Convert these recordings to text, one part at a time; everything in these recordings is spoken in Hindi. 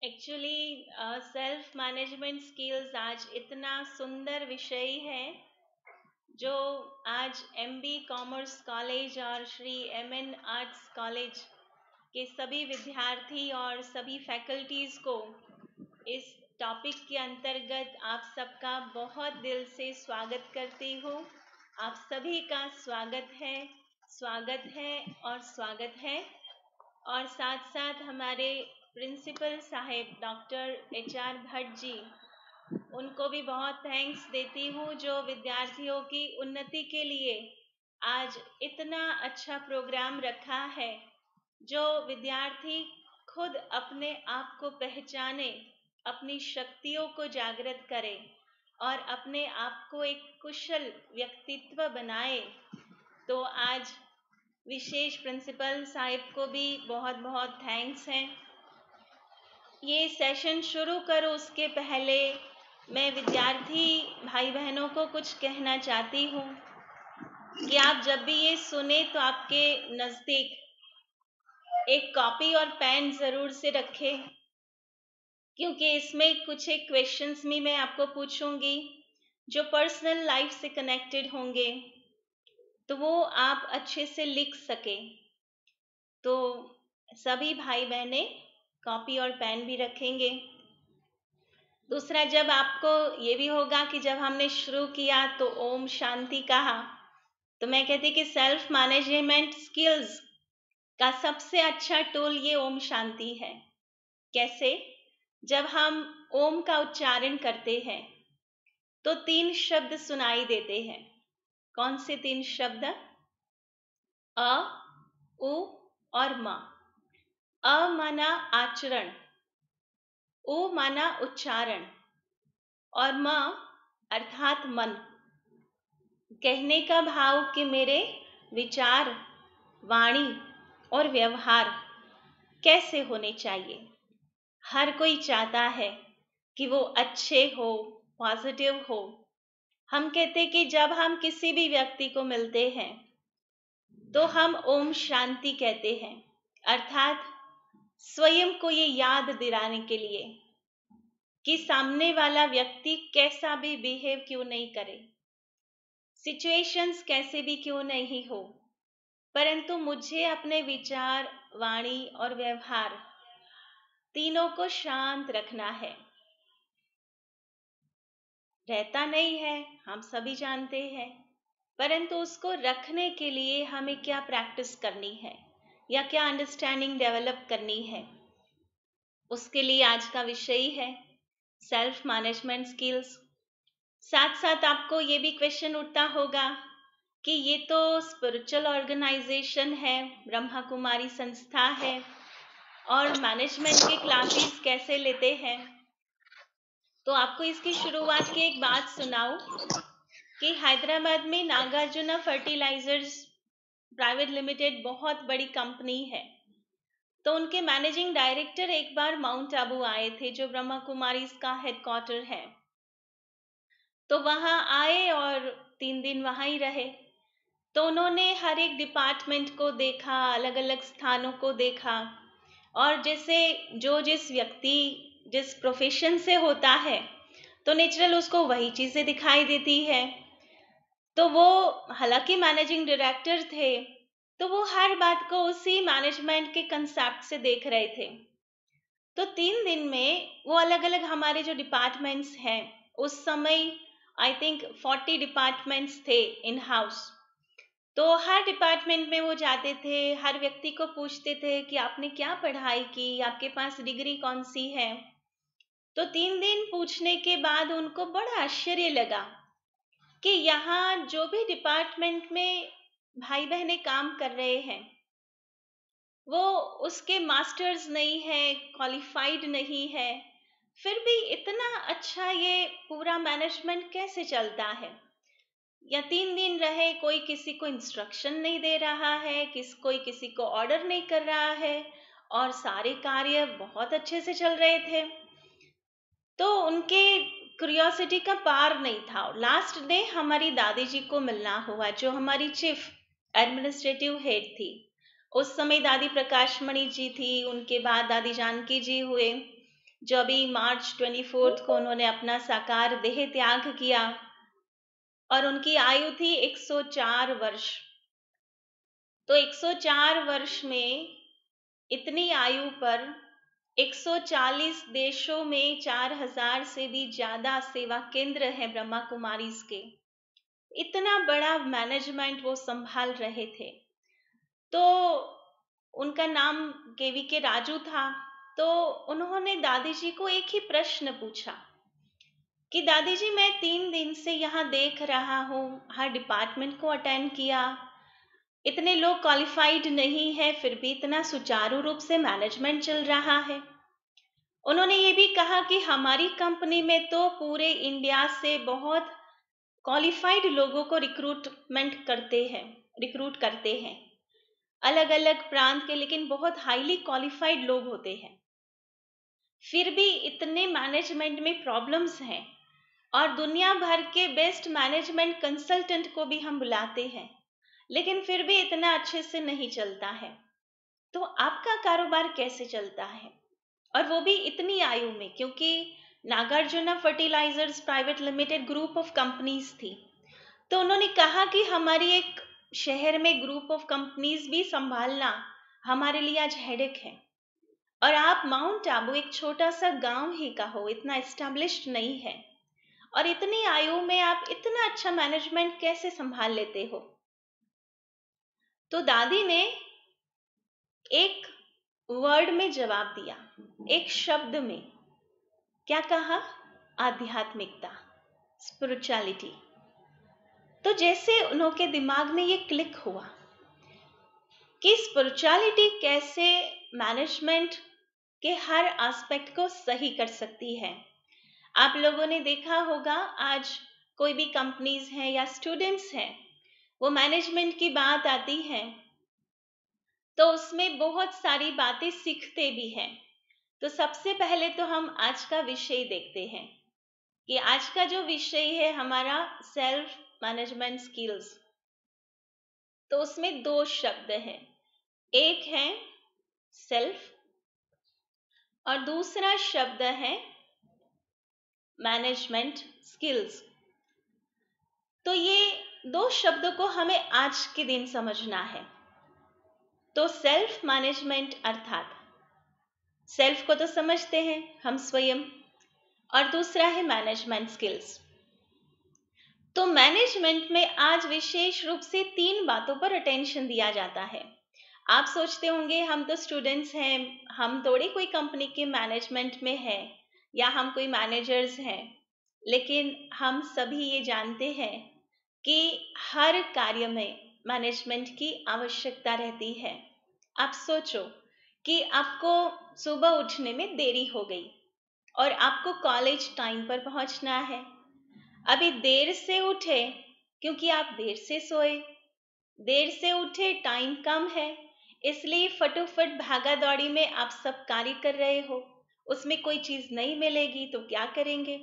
एक्चुअली सेल्फ मैनेजमेंट स्किल्स आज इतना सुंदर विषय है जो आज एमबी कॉमर्स कॉलेज और श्री एमएन आर्ट्स कॉलेज के सभी विद्यार्थी और सभी फैकल्टीज़ को इस टॉपिक के अंतर्गत आप सबका बहुत दिल से स्वागत करती हूँ। आप सभी का स्वागत है और स्वागत है। और साथ साथ हमारे प्रिंसिपल साहेब डॉक्टर HR भट्ट जी, उनको भी बहुत थैंक्स देती हूँ जो विद्यार्थियों की उन्नति के लिए आज इतना अच्छा प्रोग्राम रखा है, जो विद्यार्थी खुद अपने आप को पहचाने, अपनी शक्तियों को जागृत करे और अपने आप को एक कुशल व्यक्तित्व बनाए। तो आज विशेष प्रिंसिपल साहिब को भी बहुत बहुत थैंक्स हैं। ये सेशन शुरू करो उसके पहले मैं विद्यार्थी भाई बहनों को कुछ कहना चाहती हूँ कि आप जब भी ये सुने तो आपके नज़दीक एक कॉपी और पेन ज़रूर से रखें, क्योंकि इसमें कुछ एक क्वेश्चंस भी मैं आपको पूछूंगी जो पर्सनल लाइफ से कनेक्टेड होंगे, तो वो आप अच्छे से लिख सकें। तो सभी भाई बहनें कॉपी और पेन भी रखेंगे। दूसरा, जब आपको ये भी होगा कि जब हमने शुरू किया तो ओम शांति कहा, तो मैं कहती कि सेल्फ मैनेजमेंट स्किल्स का सबसे अच्छा टूल ये ओम शांति है। कैसे? जब हम ओम का उच्चारण करते हैं तो 3 शब्द सुनाई देते हैं। कौन से 3 शब्द? अ, उ और म। अ माना आचरण, उ माना उच्चारण और म अर्थात मन। कहने का भाव कि मेरे विचार, वाणी और व्यवहार कैसे होने चाहिए। हर कोई चाहता है कि वो अच्छे हो, पॉजिटिव हो। हम कहते कि जब हम किसी भी व्यक्ति को मिलते हैं तो हम ओम शांति कहते हैं, अर्थात स्वयं को ये याद दिलाने के लिए कि सामने वाला व्यक्ति कैसा भी बिहेव क्यों नहीं करे, सिचुएशंस कैसे भी क्यों नहीं हो, परंतु मुझे अपने विचार, वाणी और व्यवहार तीनों को शांत रखना है। रहता नहीं है, हम सभी जानते हैं, परंतु उसको रखने के लिए हमें क्या प्रैक्टिस करनी है या क्या अंडरस्टैंडिंग डेवलप करनी है, उसके लिए आज का विषय है सेल्फ मैनेजमेंट स्किल्स। साथ साथ आपको ये भी क्वेश्चन उठता होगा कि ये तो स्पिरिचुअल ऑर्गेनाइजेशन है, ब्रह्मा कुमारी संस्था है, और मैनेजमेंट के क्लासेस कैसे लेते हैं। तो आपको इसकी शुरुआत की एक बात सुनाऊं कि हैदराबाद में नागार्जुना फर्टिलाइजर्स प्राइवेट लिमिटेड बहुत बड़ी कंपनी है। तो उनके मैनेजिंग डायरेक्टर एक बार माउंट आबू आए थे, जो ब्रह्मा कुमारी का हेडक्वार्टर है। तो वहाँ आए और 3 दिन वहाँ ही रहे। तो उन्होंने हर एक डिपार्टमेंट को देखा, अलग अलग स्थानों को देखा, और जैसे जो जिस व्यक्ति जिस प्रोफेशन से होता है तो नेचुरल उसको वही चीज़ें दिखाई देती है। तो वो हालांकि मैनेजिंग डायरेक्टर थे, तो वो हर बात को उसी मैनेजमेंट के कंसेप्ट से देख रहे थे। तो 3 दिन में वो अलग अलग हमारे जो डिपार्टमेंट्स हैं, उस समय आई थिंक 40 डिपार्टमेंट्स थे इन हाउस। तो हर डिपार्टमेंट में वो जाते थे, हर व्यक्ति को पूछते थे कि आपने क्या पढ़ाई की, आपके पास डिग्री कौन सी है। तो 3 दिन पूछने के बाद उनको बड़ा आश्चर्य लगा कि यहाँ जो भी डिपार्टमेंट में भाई बहनें काम कर रहे हैं, वो उसके मास्टर्स नहीं है, क्वालिफाइड नहीं है, फिर भी इतना अच्छा ये पूरा मैनेजमेंट कैसे चलता है। या 3 दिन रहे, कोई किसी को इंस्ट्रक्शन नहीं दे रहा है, कोई किसी को ऑर्डर नहीं कर रहा है, और सारे कार्य बहुत अच्छे से चल रहे थे। तो उनके क्यूरियोसिटी का पार नहीं था। लास्ट डे हमारी दादी जी को मिलना हुआ, जो हमारी चीफ एडमिनिस्ट्रेटिव हेड थी। उस समय दादी प्रकाशमणि जी थी, उनके बाद दादी जानकी जी हुए। जो अभी मार्च 24 को उन्होंने अपना साकार देह त्याग किया और उनकी आयु थी 104 वर्ष। तो 104 वर्ष में इतनी आयु पर 140 देशों में 4000 से भी ज्यादा सेवा केंद्र हैं ब्रह्मा कुमारीज के। इतना बड़ा मैनेजमेंट वो संभाल रहे थे। तो उनका नाम KVK राजू था। तो उन्होंने दादी जी को एक ही प्रश्न पूछा कि दादी जी, मैं 3 दिन से यहाँ देख रहा हूँ, हर डिपार्टमेंट को अटेंड किया, इतने लोग क्वालिफाइड नहीं है, फिर भी इतना सुचारू रूप से मैनेजमेंट चल रहा है। उन्होंने ये भी कहा कि हमारी कंपनी में तो पूरे इंडिया से बहुत क्वालिफाइड लोगों को रिक्रूट करते हैं, अलग अलग प्रांत के, लेकिन बहुत हाईली क्वालिफाइड लोग होते हैं। फिर भी इतने मैनेजमेंट में प्रॉब्लम्स हैं और दुनिया भर के बेस्ट मैनेजमेंट कंसल्टेंट को भी हम बुलाते हैं, लेकिन फिर भी इतना अच्छे से नहीं चलता है। तो आपका कारोबार कैसे चलता है? और वो भी इतनी आयु में, क्योंकि Nagarjuna fertilizers private limited group of companies थी। तो उन्होंने कहा कि हमारी एक शहर में ग्रुप ऑफ कंपनीज भी संभालना हमारे लिए आज हेडेक है, और आप माउंट आबू एक छोटा सा गांव ही का हो, इतना एस्टेब्लिश्ड नहीं है, और इतनी आयु में आप इतना अच्छा मैनेजमेंट कैसे संभाल लेते हो? तो दादी ने एक वर्ड में जवाब दिया, एक शब्द में। क्या कहा? आध्यात्मिकता, स्पिरिचुअलिटी। तो जैसे उनके दिमाग में ये क्लिक हुआ कि स्पिरिचुअलिटी कैसे मैनेजमेंट के हर एस्पेक्ट को सही कर सकती है। आप लोगों ने देखा होगा, आज कोई भी कंपनीज हैं या स्टूडेंट्स हैं, वो मैनेजमेंट की बात आती है तो उसमें बहुत सारी बातें सीखते भी हैं। तो सबसे पहले तो हम आज का विषय देखते हैं कि आज का जो विषय है हमारा सेल्फ मैनेजमेंट स्किल्स। तो उसमें 2 शब्द हैं, एक है सेल्फ और दूसरा शब्द है मैनेजमेंट स्किल्स। तो ये 2 शब्दों को हमें आज के दिन समझना है। तो सेल्फ मैनेजमेंट अर्थात सेल्फ को तो समझते हैं हम स्वयं, और दूसरा है मैनेजमेंट स्किल्स। तो मैनेजमेंट में आज विशेष रूप से 3 बातों पर अटेंशन दिया जाता है। आप सोचते होंगे हम तो स्टूडेंट्स हैं, हम थोड़ी कोई कंपनी के मैनेजमेंट में है या हम कोई मैनेजर्स हैं, लेकिन हम सभी ये जानते हैं कि हर कार्य में मैनेजमेंट की आवश्यकता रहती है। आप सोचो कि आपको सुबह उठने में देरी हो गई और आपको कॉलेज टाइम पर पहुंचना है। अभी देर से उठे क्योंकि आप देर से सोए, देर से उठे, टाइम कम है, इसलिए फटोफट भागा दौड़ी में आप सब कार्य कर रहे हो। उसमें कोई चीज नहीं मिलेगी तो क्या करेंगे?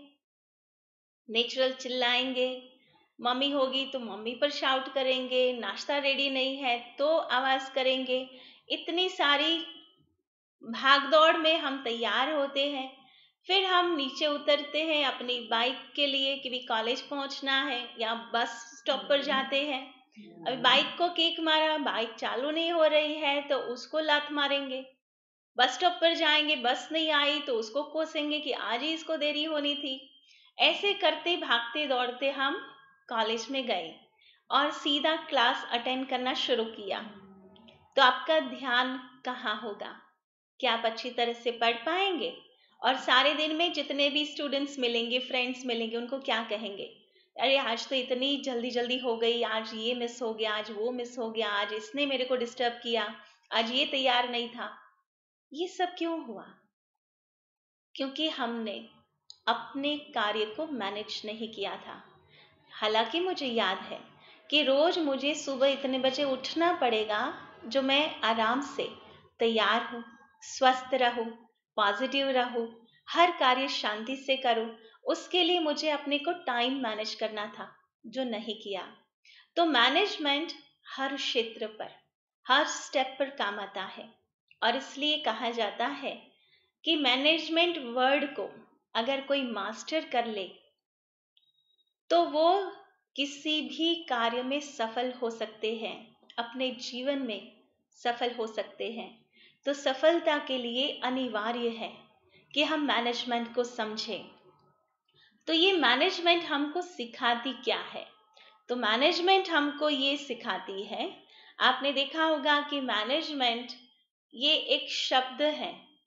नेचुरल चिल्लाएंगे, मम्मी होगी तो मम्मी पर शाउट करेंगे, नाश्ता रेडी नहीं है तो आवाज करेंगे। इतनी सारी भागदौड़ में हम तैयार होते हैं, फिर हम नीचे उतरते हैं अपनी बाइक के लिए कि भी कॉलेज पहुंचना है, या बस स्टॉप पर जाते हैं। अभी बाइक को किक मारा, बाइक चालू नहीं हो रही है तो उसको लात मारेंगे। बस स्टॉप पर जाएंगे, बस नहीं आई तो उसको कोसेंगे कि आज ही इसको देरी होनी थी। ऐसे करते भागते दौड़ते हम कॉलेज में गए और सीधा क्लास अटेंड करना शुरू किया। तो आपका ध्यान कहाँ होगा? क्या आप अच्छी तरह से पढ़ पाएंगे? और सारे दिन में जितने भी स्टूडेंट्स मिलेंगे, फ्रेंड्स मिलेंगे, उनको क्या कहेंगे? अरे आज तो इतनी जल्दी जल्दी हो गई, आज ये मिस हो गया, आज वो मिस हो गया, आज इसने मेरे को डिस्टर्ब किया, आज ये तैयार नहीं था। ये सब क्यों हुआ? क्योंकि हमने अपने कार्य को मैनेज नहीं किया था। हालांकि मुझे याद है कि रोज मुझे सुबह इतने बजे उठना पड़ेगा जो मैं आराम से तैयार हूँ, स्वस्थ रहूँ, पॉजिटिव रहूँ, हर कार्य शांति से करूँ। उसके लिए मुझे अपने को टाइम मैनेज करना था, जो नहीं किया। तो मैनेजमेंट हर क्षेत्र पर, हर स्टेप पर काम आता है, और इसलिए कहा जाता है कि मैनेजमेंट वर्ड को अगर कोई मास्टर कर ले तो वो किसी भी कार्य में सफल हो सकते हैं, अपने जीवन में सफल हो सकते हैं। तो सफलता के लिए अनिवार्य है कि हम मैनेजमेंट को समझें। तो ये मैनेजमेंट हमको सिखाती क्या है? तो मैनेजमेंट हमको ये सिखाती है, आपने देखा होगा कि मैनेजमेंट ये एक शब्द है,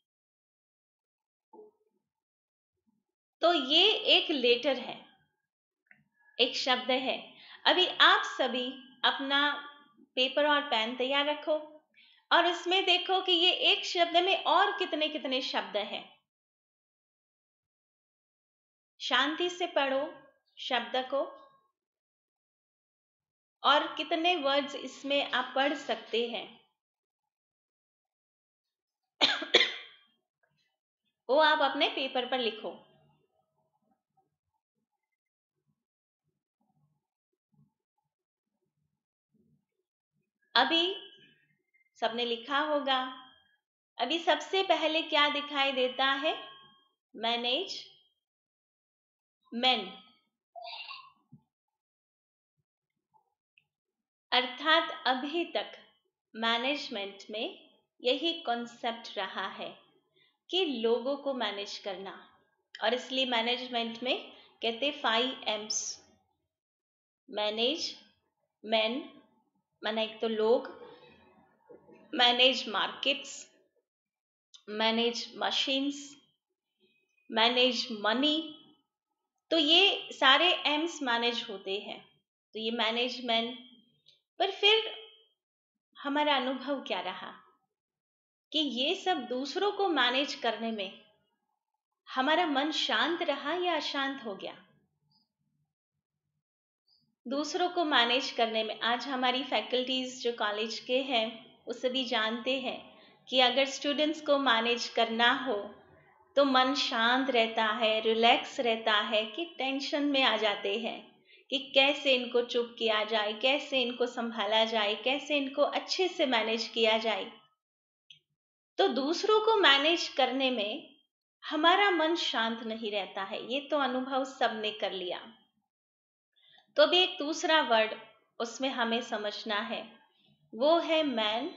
तो ये एक लेटर है, एक शब्द है। अभी आप सभी अपना पेपर और पेन तैयार रखो और इसमें देखो कि ये एक शब्द में और कितने कितने शब्द हैं। शांति से पढ़ो शब्द को और कितने वर्ड्स इसमें आप पढ़ सकते हैं वो आप अपने पेपर पर लिखो। अभी सबने लिखा होगा। अभी सबसे पहले क्या दिखाई देता है? मैनेज मेन, अर्थात अभी तक मैनेजमेंट में यही कॉन्सेप्ट रहा है कि लोगों को मैनेज करना, और इसलिए मैनेजमेंट में कहते 5 M's। मैनेज मैन माना एक तो लोग, manage markets, manage machines, manage money. तो ये सारे एम्स मैनेज होते हैं। तो ये मैनेजमेंट। पर फिर हमारा अनुभव क्या रहा कि ये सब दूसरों को मैनेज करने में हमारा मन शांत रहा या अशांत हो गया? दूसरों को मैनेज करने में आज हमारी फैकल्टीज जो कॉलेज के हैं वो सभी जानते हैं कि अगर स्टूडेंट्स को मैनेज करना हो तो मन शांत रहता है, रिलैक्स रहता है, कि टेंशन में आ जाते हैं कि कैसे इनको चुप किया जाए, कैसे इनको संभाला जाए, कैसे इनको अच्छे से मैनेज किया जाए। तो दूसरों को मैनेज करने में हमारा मन शांत नहीं रहता है, ये तो अनुभव सबने कर लिया। तो अभी एक दूसरा वर्ड उसमें हमें समझना है, वो है मैन,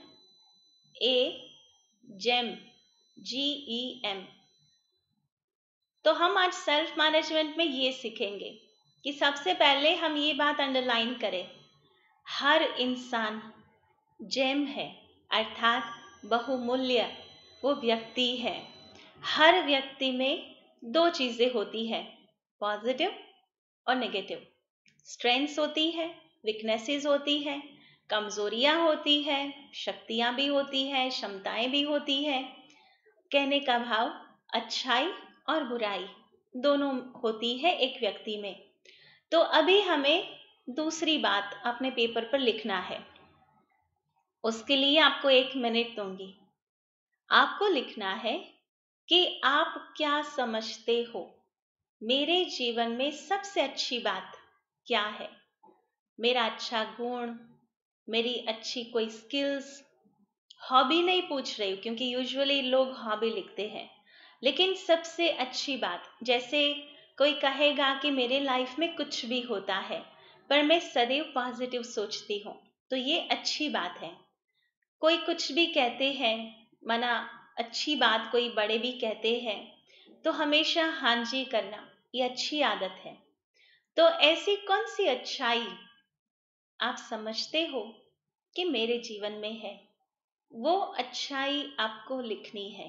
जेम, GEM। तो हम आज सेल्फ मैनेजमेंट में ये सीखेंगे कि सबसे पहले हम ये बात अंडरलाइन करें, हर इंसान जेम है, अर्थात बहुमूल्य वो व्यक्ति है। हर व्यक्ति में 2 चीजें होती है, पॉजिटिव और नेगेटिव। स्ट्रेंथ्स होती है, वीकनेसेस होती है, कमजोरियां होती है, शक्तियां भी होती है, क्षमताएं भी होती है। कहने का भाव अच्छाई और बुराई दोनों होती है एक व्यक्ति में। तो अभी हमें दूसरी बात अपने पेपर पर लिखना है। उसके लिए आपको 1 मिनट दूंगी। आपको लिखना है कि आप क्या समझते हो, मेरे जीवन में सबसे अच्छी बात क्या है, मेरा अच्छा गुण, मेरी अच्छी कोई स्किल्स। हॉबी नहीं पूछ रही हूँ क्योंकि यूजुअली लोग हॉबी लिखते हैं, लेकिन सबसे अच्छी बात, जैसे कोई कहेगा कि मेरे लाइफ में कुछ भी होता है पर मैं सदैव पॉजिटिव सोचती हूँ, तो ये अच्छी बात है। कोई कुछ भी कहते हैं, माना अच्छी बात कोई बड़े भी कहते हैं तो हमेशा हाँ जी करना, ये अच्छी आदत है। तो ऐसी कौन सी अच्छाई आप समझते हो कि मेरे जीवन में है, वो अच्छाई आपको लिखनी है।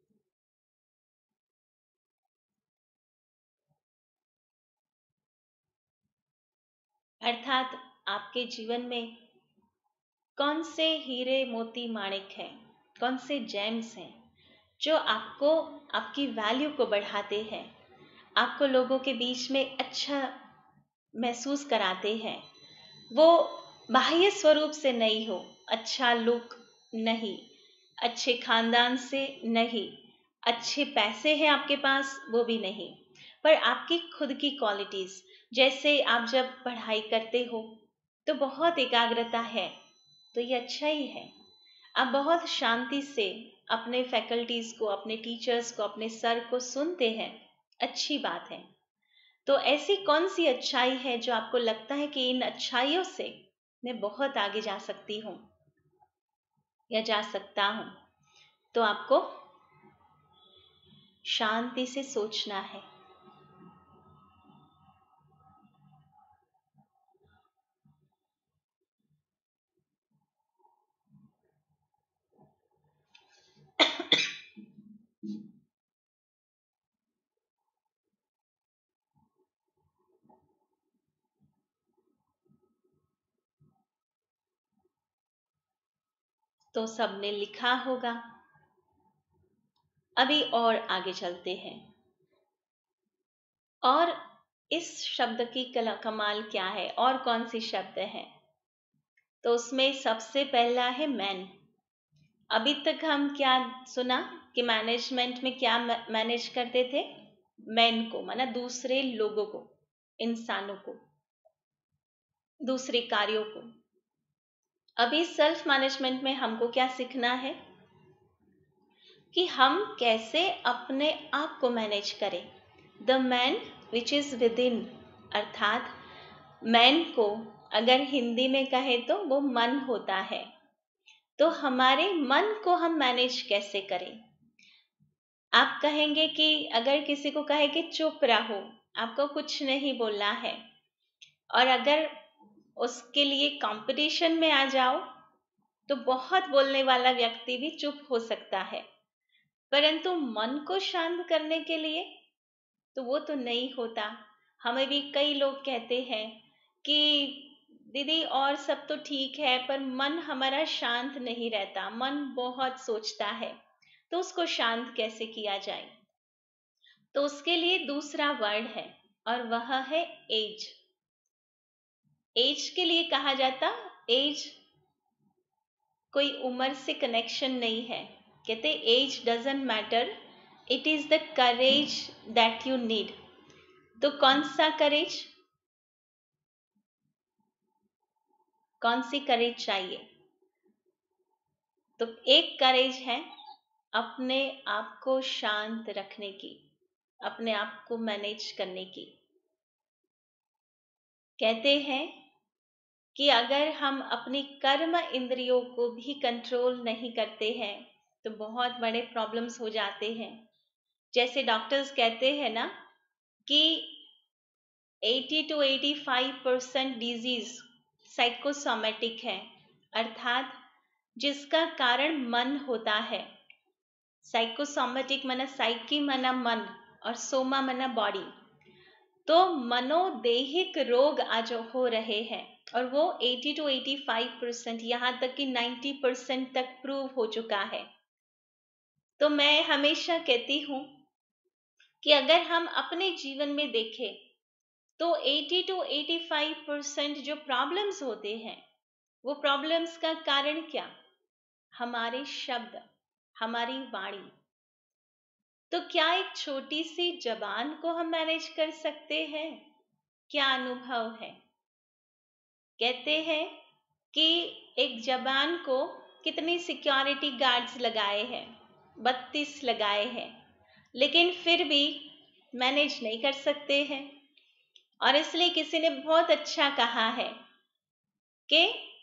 अर्थात आपके जीवन में कौन से हीरे मोती माणिक हैं, कौन से जेम्स हैं जो आपको आपकी वैल्यू को बढ़ाते हैं, आपको लोगों के बीच में अच्छा महसूस कराते हैं। वो बाह्य स्वरूप से नहीं हो, अच्छा लुक नहीं, अच्छे खानदान से नहीं, अच्छे पैसे हैं आपके पास वो भी नहीं, पर आपकी खुद की क्वालिटीज। जैसे आप जब पढ़ाई करते हो तो बहुत एकाग्रता है, तो ये अच्छा ही है। आप बहुत शांति से अपने फैकल्टीज को, अपने टीचर्स को, अपने सर को सुनते हैं, अच्छी बात है। तो ऐसी कौन सी अच्छाई है जो आपको लगता है कि इन अच्छाइयों से मैं बहुत आगे जा सकती हूँ या जा सकता हूँ? तो आपको शांति से सोचना है। तो सबने लिखा होगा। अभी और आगे चलते हैं। और इस शब्द की कमाल क्या है, और कौन सी शब्द है? तो उसमें सबसे पहला है मैन। अभी तक हम क्या सुना कि मैनेजमेंट में क्या मैनेज करते थे? मैन को, माना दूसरे लोगों को, इंसानों को, दूसरे कार्यों को। अभी सेल्फ मैनेजमेंट में हमको क्या सीखना है कि हम कैसे अपने आप को मैनेज करें। The man which is within, अर्थात मैन को अगर हिंदी में कहे तो वो मन होता है। तो हमारे मन को हम मैनेज कैसे करें? आप कहेंगे कि अगर किसी को कहे कि चुप रहो, आपको कुछ नहीं बोलना है, और अगर उसके लिए कंपटीशन में आ जाओ तो बहुत बोलने वाला व्यक्ति भी चुप हो सकता है, परंतु मन को शांत करने के लिए तो वो तो नहीं होता। हमें भी कई लोग कहते हैं कि दीदी और सब तो ठीक है पर मन हमारा शांत नहीं रहता, मन बहुत सोचता है, तो उसको शांत कैसे किया जाए? तो उसके लिए दूसरा वर्ड है और वह है एज। एज के लिए कहा जाता, एज कोई उम्र से कनेक्शन नहीं है। कहते age doesn't matter, it is the courage that you need. तो कौन सा करेज, कौन सी करेज चाहिए? तो एक करेज है अपने आप को शांत रखने की, अपने आप को मैनेज करने की। कहते हैं कि अगर हम अपनी कर्म इंद्रियों को भी कंट्रोल नहीं करते हैं तो बहुत बड़े प्रॉब्लम्स हो जाते हैं। जैसे डॉक्टर्स कहते हैं ना कि 80 to 85% डिजीज साइकोसोमेटिक है, अर्थात जिसका कारण मन होता है। साइकोसोमेटिक माना साइकी माना मन, और सोमा माना बॉडी। तो मनोदेहिक रोग आज हो रहे हैं, और वो 80 to 85%, यहाँ तक कि 90% तक प्रूव हो चुका है। तो मैं हमेशा कहती हूँ कि अगर हम अपने जीवन में देखें तो 80 to 85% जो प्रॉब्लम्स होते हैं, वो प्रॉब्लम्स का कारण क्या? हमारे शब्द, हमारी वाणी। तो क्या एक छोटी सी जबान को हम मैनेज कर सकते हैं? क्या अनुभव है? कहते हैं कि एक जबान को कितनी सिक्योरिटी गार्ड्स लगाए हैं, 32 लगाए हैं, लेकिन फिर भी मैनेज नहीं कर सकते हैं। और इसलिए किसी ने बहुत अच्छा कहा है कि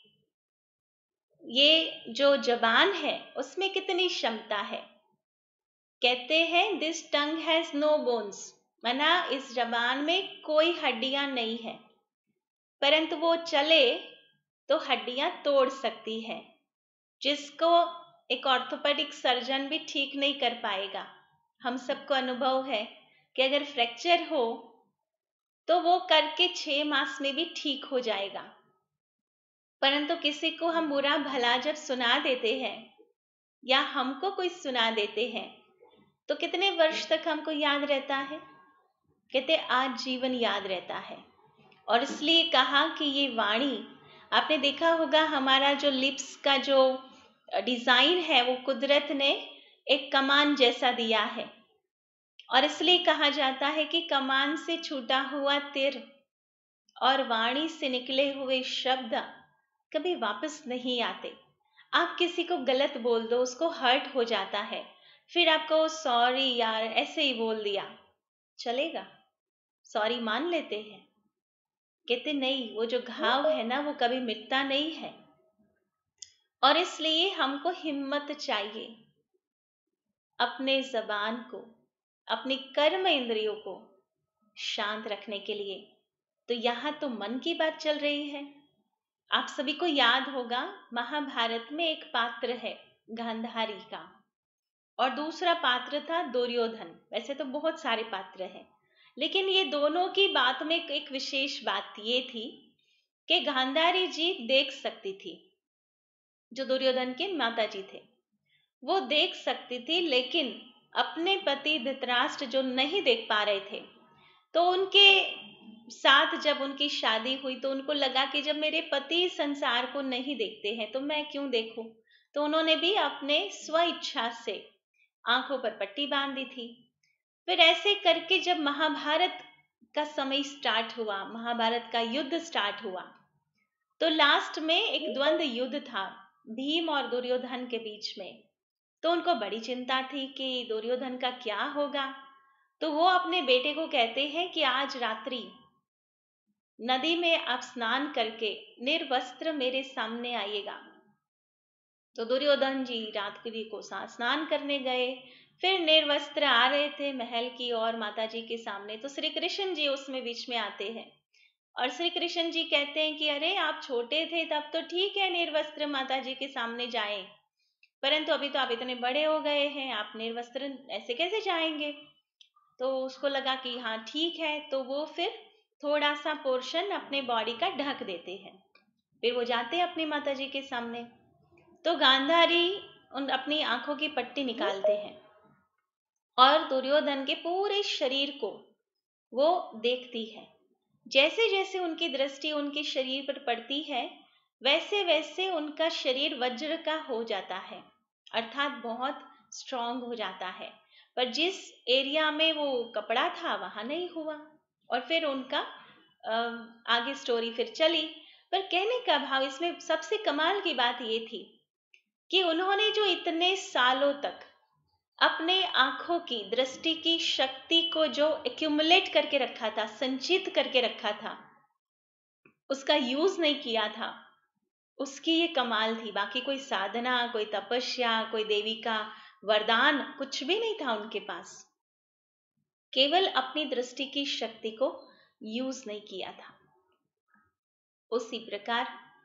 ये जो जबान है उसमें कितनी क्षमता है। कहते हैं this tongue has no bones, माना इस जबान में कोई हड्डियां नहीं है, परंतु वो चले तो हड्डियां तोड़ सकती है, जिसको एक ऑर्थोपेडिक सर्जन भी ठीक नहीं कर पाएगा। हम सबको अनुभव है कि अगर फ्रैक्चर हो तो वो करके 6 मास में भी ठीक हो जाएगा, परंतु किसी को हम बुरा भला जब सुना देते हैं या हमको कोई सुना देते हैं तो कितने वर्ष तक हमको याद रहता है? कहते आज जीवन याद रहता है। और इसलिए कहा कि ये वाणी, आपने देखा होगा हमारा जो लिप्स का जो डिजाइन है वो कुदरत ने एक कमान जैसा दिया है, और इसलिए कहा जाता है कि कमान से छूटा हुआ तीर और वाणी से निकले हुए शब्द कभी वापस नहीं आते। आप किसी को गलत बोल दो, उसको हर्ट हो जाता है, फिर आपको सॉरी यार ऐसे ही बोल दिया, चलेगा? सॉरी मान लेते हैं? कहते नहीं, वो जो घाव है ना वो कभी मिटता नहीं है। और इसलिए हमको हिम्मत चाहिए अपने जबान को, अपनी कर्म इंद्रियों को शांत रखने के लिए। तो यहाँ तो मन की बात चल रही है। आप सभी को याद होगा, महाभारत में एक पात्र है गांधारी का, और दूसरा पात्र था दुर्योधन। वैसे तो बहुत सारे पात्र हैं, लेकिन ये दोनों की बात में एक विशेष बात ये थी कि गांधारी जी देख सकती थी, जो दुर्योधन के माता जी थे वो देख सकती थी, लेकिन अपने पति धृतराष्ट्र जो नहीं देख पा रहे थे, तो उनके साथ जब उनकी शादी हुई तो उनको लगा कि जब मेरे पति संसार को नहीं देखते हैं तो मैं क्यों देखूं। तो उन्होंने भी अपने स्व इच्छा से आंखों पर पट्टी बांध दी थी। फिर ऐसे करके जब महाभारत का समय स्टार्ट हुआ, महाभारत का युद्ध स्टार्ट हुआ, तो लास्ट में एक द्वंद्व युद्ध था भीम और दुर्योधन के बीच में। तो उनको बड़ी चिंता थी कि दुर्योधन का क्या होगा। तो वो अपने बेटे को कहते हैं कि आज रात्रि नदी में आप स्नान करके निर्वस्त्र मेरे सामने आइएगा। तो दुर्योधन जी रात को स्नान करने गए, फिर निर्वस्त्र आ रहे थे महल की ओर माता जी के सामने। तो श्री कृष्ण जी उसमें बीच में आते हैं और श्री कृष्ण जी कहते हैं कि अरे आप छोटे थे तब तो ठीक है निर्वस्त्र माता जी के सामने जाएं, परंतु अभी तो आप इतने बड़े हो गए हैं, आप निर्वस्त्र ऐसे कैसे जाएंगे। तो उसको लगा कि हाँ ठीक है, तो वो फिर थोड़ा सा पोर्शन अपने बॉडी का ढक देते हैं। फिर वो जाते हैं अपनी माता जी के सामने। तो गांधारी उन अपनी आंखों की पट्टी निकालते हैं और दुर्योधन के पूरे शरीर को वो देखती है। जैसे जैसे उनकी दृष्टि उनके शरीर पर पड़ती है, वैसे वैसे उनका शरीर वज्र का हो जाता है, अर्थात बहुत स्ट्रांग हो जाता है। पर जिस एरिया में वो कपड़ा था वहां नहीं हुआ। और फिर उनका आगे स्टोरी फिर चली। पर कहने का भाव इसमें सबसे कमाल की बात ये थी कि उन्होंने जो इतने सालों तक अपने आंखों की दृष्टि की शक्ति को जो एक्यूमुलेट करके रखा था, संचित करके रखा था, उसका यूज नहीं किया था, उसकी ये कमाल थी। बाकी कोई साधना, कोई तपस्या, कोई देवी का वरदान कुछ भी नहीं था उनके पास, केवल अपनी दृष्टि की शक्ति को यूज नहीं किया था। उसी प्रकार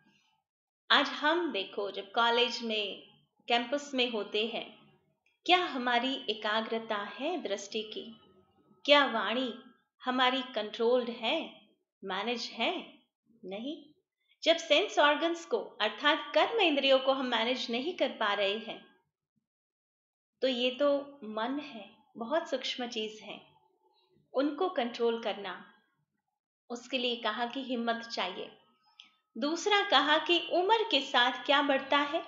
आज हम देखो, जब कॉलेज में कैंपस में होते हैं, क्या हमारी एकाग्रता है दृष्टि की? क्या वाणी हमारी कंट्रोल्ड है, मैनेज है? नहीं। जब सेंस ऑर्गन्स को अर्थात कर्म इंद्रियों को हम मैनेज नहीं कर पा रहे हैं, तो ये तो मन है, बहुत सूक्ष्म चीज है, उनको कंट्रोल करना, उसके लिए कहा कि हिम्मत चाहिए। दूसरा कहा कि उम्र के साथ क्या बढ़ता है?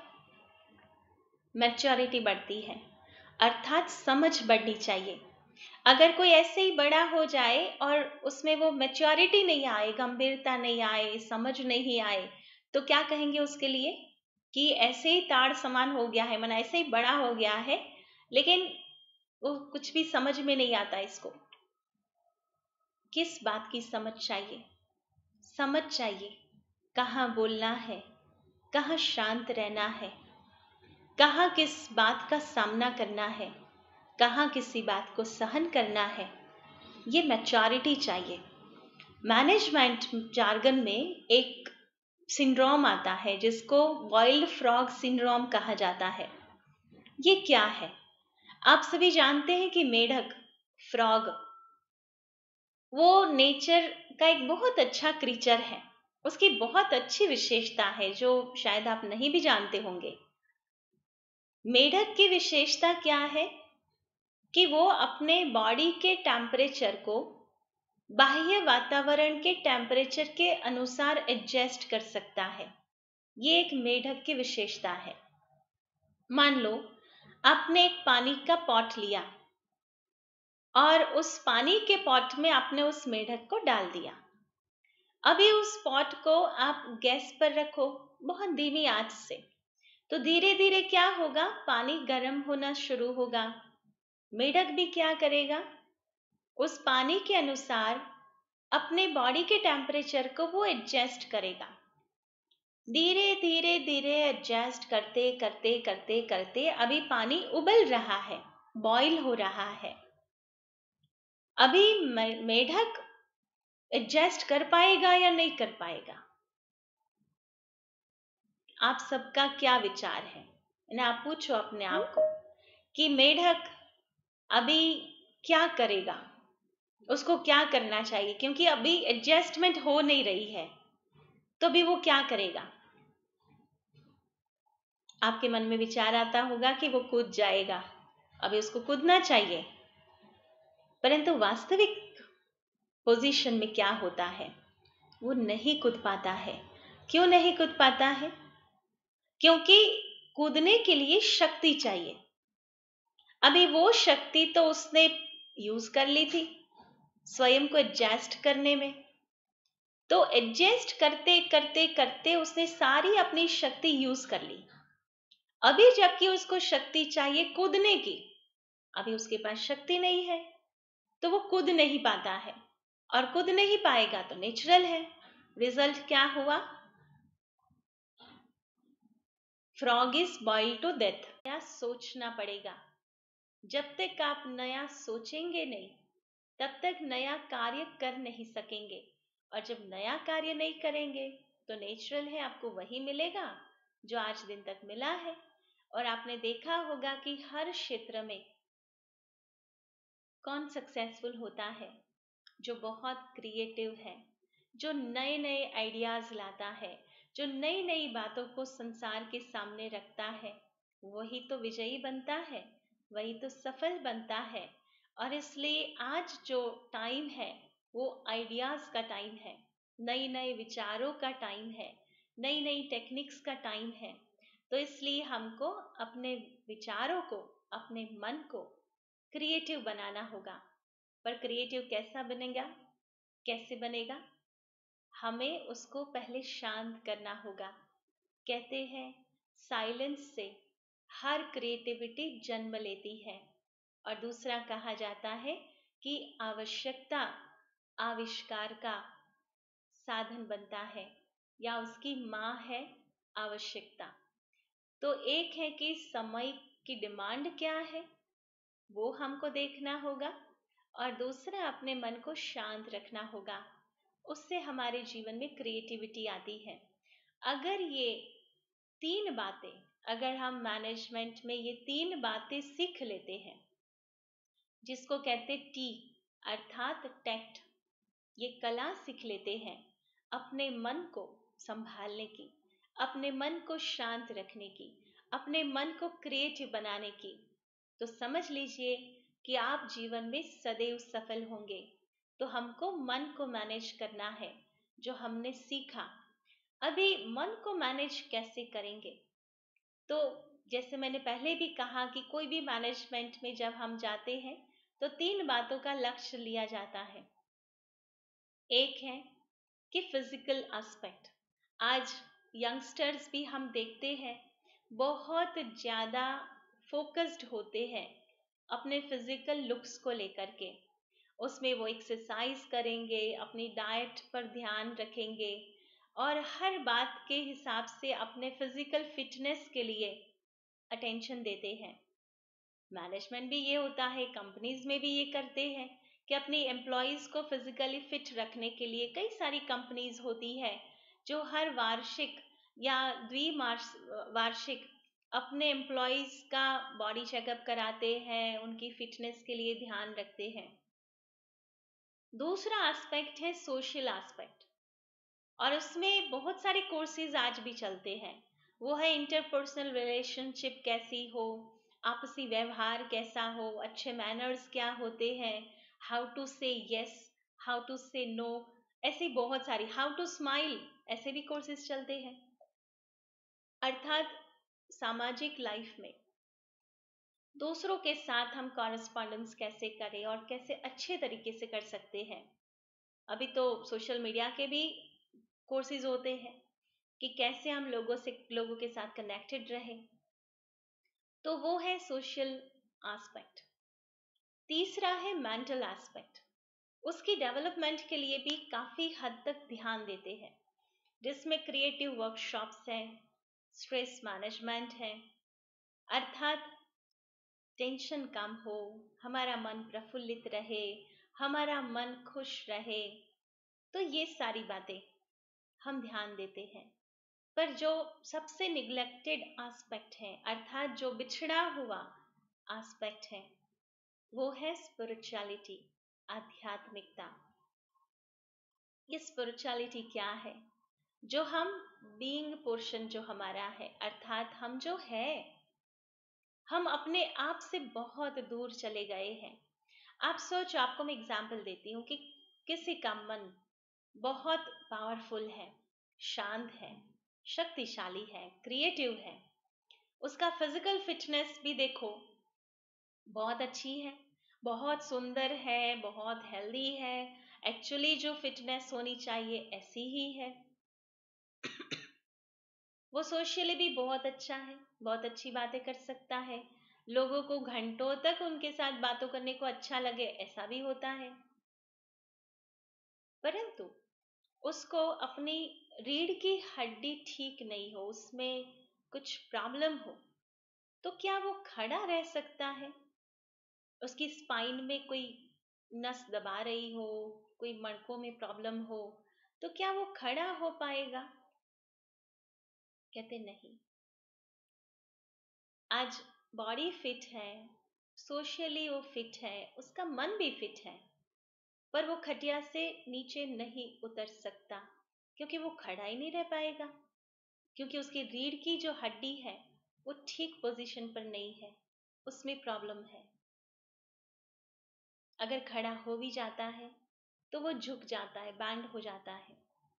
मैच्योरिटी बढ़ती है, अर्थात समझ बढ़नी चाहिए। अगर कोई ऐसे ही बड़ा हो जाए और उसमें वो मैच्योरिटी नहीं आए, गंभीरता नहीं आए, समझ नहीं आए, तो क्या कहेंगे उसके लिए? कि ऐसे ही ताड़ समान हो गया है, मन ऐसे ही बड़ा हो गया है, लेकिन वो कुछ भी समझ में नहीं आता इसको। किस बात की समझ चाहिए? समझ चाहिए कहाँ बोलना है, कहाँ शांत रहना है, कहाँ किस बात का सामना करना है, कहाँ किसी बात को सहन करना है। ये मैच्योरिटी चाहिए। मैनेजमेंट जार्गन में एक सिंड्रोम आता है जिसको वाइल्ड फ्रॉग सिंड्रोम कहा जाता है। ये क्या है? आप सभी जानते हैं कि मेढक, फ्रॉग, वो नेचर का एक बहुत अच्छा क्रीचर है। उसकी बहुत अच्छी विशेषता है जो शायद आप नहीं भी जानते होंगे। मेढक की विशेषता क्या है कि वो अपने बॉडी के टेम्परेचर को बाह्य वातावरण के टेम्परेचर के अनुसार एडजस्ट कर सकता है। ये एक मेढक की विशेषता है। मान लो आपने एक पानी का पॉट लिया और उस पानी के पॉट में आपने उस मेढक को डाल दिया। अभी उस पॉट को आप गैस पर रखो बहुत धीमी आंच से, तो धीरे धीरे क्या होगा, पानी गर्म होना शुरू होगा। मेढक भी क्या करेगा, उस पानी के अनुसार अपने बॉडी के टेम्परेचर को वो एडजस्ट करेगा। धीरे धीरे धीरे एडजस्ट करते करते करते करते अभी पानी उबल रहा है, बॉईल हो रहा है। अभी मेढक एडजस्ट कर पाएगा या नहीं कर पाएगा? आप सबका क्या विचार है? आप पूछो अपने आप को कि मेढक अभी क्या करेगा, उसको क्या करना चाहिए, क्योंकि अभी एडजस्टमेंट हो नहीं रही है, तो अभी वो क्या करेगा? आपके मन में विचार आता होगा कि वो कूद जाएगा, अभी उसको कूदना चाहिए। परंतु वास्तविक पोजीशन में क्या होता है, वो नहीं कूद पाता है। क्यों नहीं कूद पाता है? क्योंकि कूदने के लिए शक्ति चाहिए। अभी वो शक्ति तो उसने यूज कर ली थी स्वयं को एडजस्ट करने में, तो एडजस्ट करते करते करते उसने सारी अपनी शक्ति यूज कर ली। अभी जबकि उसको शक्ति चाहिए कूदने की, अभी उसके पास शक्ति नहीं है, तो वो कूद नहीं पाता है, और कूद नहीं पाएगा तो नेचुरल है रिजल्ट क्या हुआ, frog is boiled to death. क्या सोचना पड़ेगा, जब तक आप नया सोचेंगे नहीं तब तक नया कार्य कर नहीं सकेंगे, और जब नया कार्य नहीं करेंगे तो नेचुरल है आपको वही मिलेगा जो आज दिन तक मिला है। और आपने देखा होगा कि हर क्षेत्र में कौन सक्सेसफुल होता है, जो बहुत क्रिएटिव है, जो नए नए आइडियाज लाता है, जो नई नई बातों को संसार के सामने रखता है, वही तो विजयी बनता है, वही तो सफल बनता है। और इसलिए आज जो टाइम है वो आइडियाज का टाइम है, नए नए विचारों का टाइम है, नई नई टेक्निक्स का टाइम है। तो इसलिए हमको अपने विचारों को, अपने मन को क्रिएटिव बनाना होगा। पर क्रिएटिव कैसा बनेगा, कैसे बनेगा? हमें उसको पहले शांत करना होगा। कहते हैं साइलेंस से हर क्रिएटिविटी जन्म लेती है। और दूसरा कहा जाता है कि आवश्यकता आविष्कार का साधन बनता है, या उसकी माँ है आवश्यकता। तो एक है कि समय की डिमांड क्या है, वो हमको देखना होगा, और दूसरा अपने मन को शांत रखना होगा। उससे हमारे जीवन में क्रिएटिविटी आती है। अगर ये तीन बातें, अगर हम मैनेजमेंट में ये तीन बातें सीख लेते हैं, जिसको कहते टी अर्थात टैक्ट, ये कला सीख लेते हैं अपने मन को संभालने की, अपने मन को शांत रखने की, अपने मन को क्रिएटिव बनाने की, तो समझ लीजिए कि आप जीवन में सदैव सफल होंगे। तो हमको मन को मैनेज करना है, जो हमने सीखा। अभी मन को मैनेज कैसे करेंगे? तो जैसे मैंने पहले भी कहा कि कोई भी मैनेजमेंट में जब हम जाते हैं तो तीन बातों का लक्ष्य लिया जाता है। एक है कि फिजिकल एस्पेक्ट, आज यंगस्टर्स भी हम देखते हैं बहुत ज़्यादा फोकस्ड होते हैं अपने फिजिकल लुक्स को लेकर के। उसमें वो एक्सरसाइज करेंगे, अपनी डाइट पर ध्यान रखेंगे, और हर बात के हिसाब से अपने फिजिकल फिटनेस के लिए अटेंशन देते हैं। मैनेजमेंट भी ये होता है, कंपनीज में भी ये करते हैं कि अपनी एम्प्लॉयज को फिजिकली फिट रखने के लिए कई सारी कंपनीज होती है जो हर वार्षिक या द्विवार्षिक अपने एम्प्लॉयज का बॉडी चेकअप कराते हैं, उनकी फिटनेस के लिए ध्यान रखते हैं। दूसरा एस्पेक्ट है सोशल एस्पेक्ट, और उसमें बहुत सारे कोर्सेज आज भी चलते हैं। वो है इंटरपर्सनल रिलेशनशिप कैसी हो, आपसी व्यवहार कैसा हो, अच्छे मैनर्स क्या होते हैं, how to say yes, how to say no, ऐसी बहुत सारी, हाउ टू स्माइल, ऐसे भी कोर्सेज चलते हैं। अर्थात सामाजिक लाइफ में दूसरों के साथ हम कॉरेस्पॉन्डेंस कैसे करें और कैसे अच्छे तरीके से कर सकते हैं। अभी तो सोशल मीडिया के भी कोर्सेज होते हैं, कि कैसे हम लोगों के साथ कनेक्टेड रहे। तो वो है सोशल एस्पेक्ट। तीसरा है मेंटल एस्पेक्ट। उसकी डेवलपमेंट के लिए भी काफी हद तक ध्यान देते हैं, जिसमें क्रिएटिव वर्कशॉप्स है, स्ट्रेस मैनेजमेंट है, अर्थात टेंशन कम हो, हमारा मन प्रफुल्लित रहे, हमारा मन खुश रहे। तो ये सारी बातें हम ध्यान देते हैं। पर जो सबसे निग्लेक्टेड एस्पेक्ट है, अर्थात जो बिछड़ा हुआ एस्पेक्ट है, वो है स्पिरिचुअलिटी, आध्यात्मिकता। ये स्पिरिचुअलिटी क्या है? जो हम बीइंग पोर्शन जो हमारा है, अर्थात हम जो है, हम अपने आप से बहुत दूर चले गए हैं। आप सोचो, आपको मैं एग्जाम्पल देती हूँ कि किसी का मन बहुत पावरफुल है, शांत है, शक्तिशाली है, क्रिएटिव है, उसका फिजिकल फिटनेस भी देखो बहुत अच्छी है, बहुत सुंदर है, बहुत हेल्दी है। एक्चुअली जो फिटनेस होनी चाहिए ऐसी ही है। वो सोशली भी बहुत अच्छा है, बहुत अच्छी बातें कर सकता है, लोगों को घंटों तक उनके साथ बातों करने को अच्छा लगे, ऐसा भी होता है। परंतु उसको अपनी रीढ़ की हड्डी ठीक नहीं हो, उसमें कुछ प्रॉब्लम हो, तो क्या वो खड़ा रह सकता है? उसकी स्पाइन में कोई नस दबा रही हो, कोई मणकों में प्रॉब्लम हो, तो क्या वो खड़ा हो पाएगा? कहते नहीं। आज बॉडी फिट है, सोशली वो फिट है, उसका मन भी फिट है, पर वो खटिया से नीचे नहीं उतर सकता, क्योंकि वो खड़ा ही नहीं रह पाएगा, क्योंकि उसकी रीढ़ की जो हड्डी है वो ठीक पोजीशन पर नहीं है, उसमें प्रॉब्लम है। अगर खड़ा हो भी जाता है तो वो झुक जाता है, बैंड हो जाता है।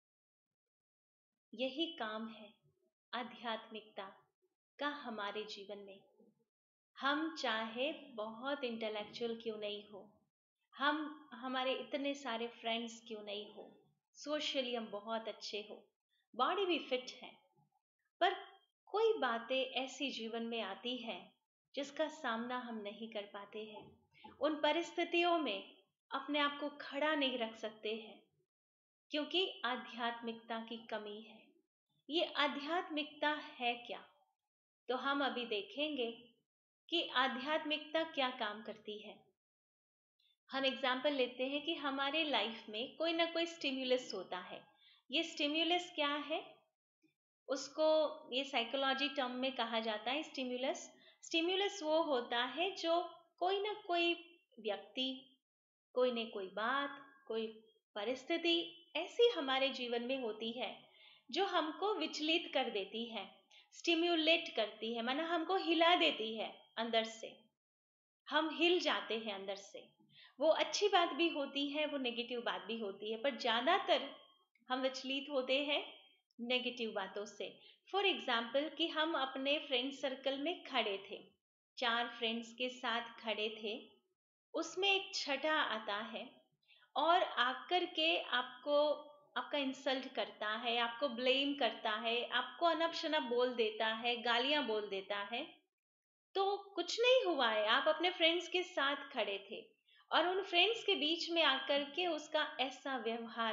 यही काम है आध्यात्मिकता का हमारे जीवन में। हम चाहे बहुत इंटेलेक्चुअल क्यों नहीं हो, हम हमारे इतने सारे फ्रेंड्स क्यों नहीं हो, सोशली हम बहुत अच्छे हो, बॉडी भी फिट है, पर कोई बातें ऐसी जीवन में आती है जिसका सामना हम नहीं कर पाते हैं। उन परिस्थितियों में अपने आप को खड़ा नहीं रख सकते हैं, क्योंकि आध्यात्मिकता की कमी है। ये आध्यात्मिकता है क्या? तो हम अभी देखेंगे कि आध्यात्मिकता क्या काम करती है। हम एग्जाम्पल लेते हैं कि हमारे लाइफ में कोई ना कोई स्टिम्युलस होता है। ये स्टिम्युलस क्या है? उसको ये साइकोलॉजी टर्म में कहा जाता है स्टिम्युलस। स्टिम्युलस वो होता है जो कोई ना कोई व्यक्ति, कोई न कोई बात, कोई परिस्थिति ऐसी हमारे जीवन में होती है जो हमको विचलित कर देती है, स्टिम्युलेट करती है, माना हमको हिला देती है अंदर से। हम हिल जाते हैं अंदर से। वो अच्छी बात भी होती है, वो नेगेटिव बात भी होती है, पर ज्यादातर हम विचलित होते हैं नेगेटिव बातों से। फॉर एग्जाम्पल कि हम अपने फ्रेंड सर्कल में खड़े थे, 4 फ्रेंड्स के साथ खड़े थे, उसमें एक छठा आता है और आकर के आपका इंसल्ट करता है, आपको ब्लेम करता है, आपको अनप शनप बोल देता है, गालियां बोल देता है। तो कुछ नहीं हुआ है, आप अपने फ्रेंड्स के साथ खड़े थे और उन फ्रेंड्स के बीच में आकर के उसका ऐसा व्यवहार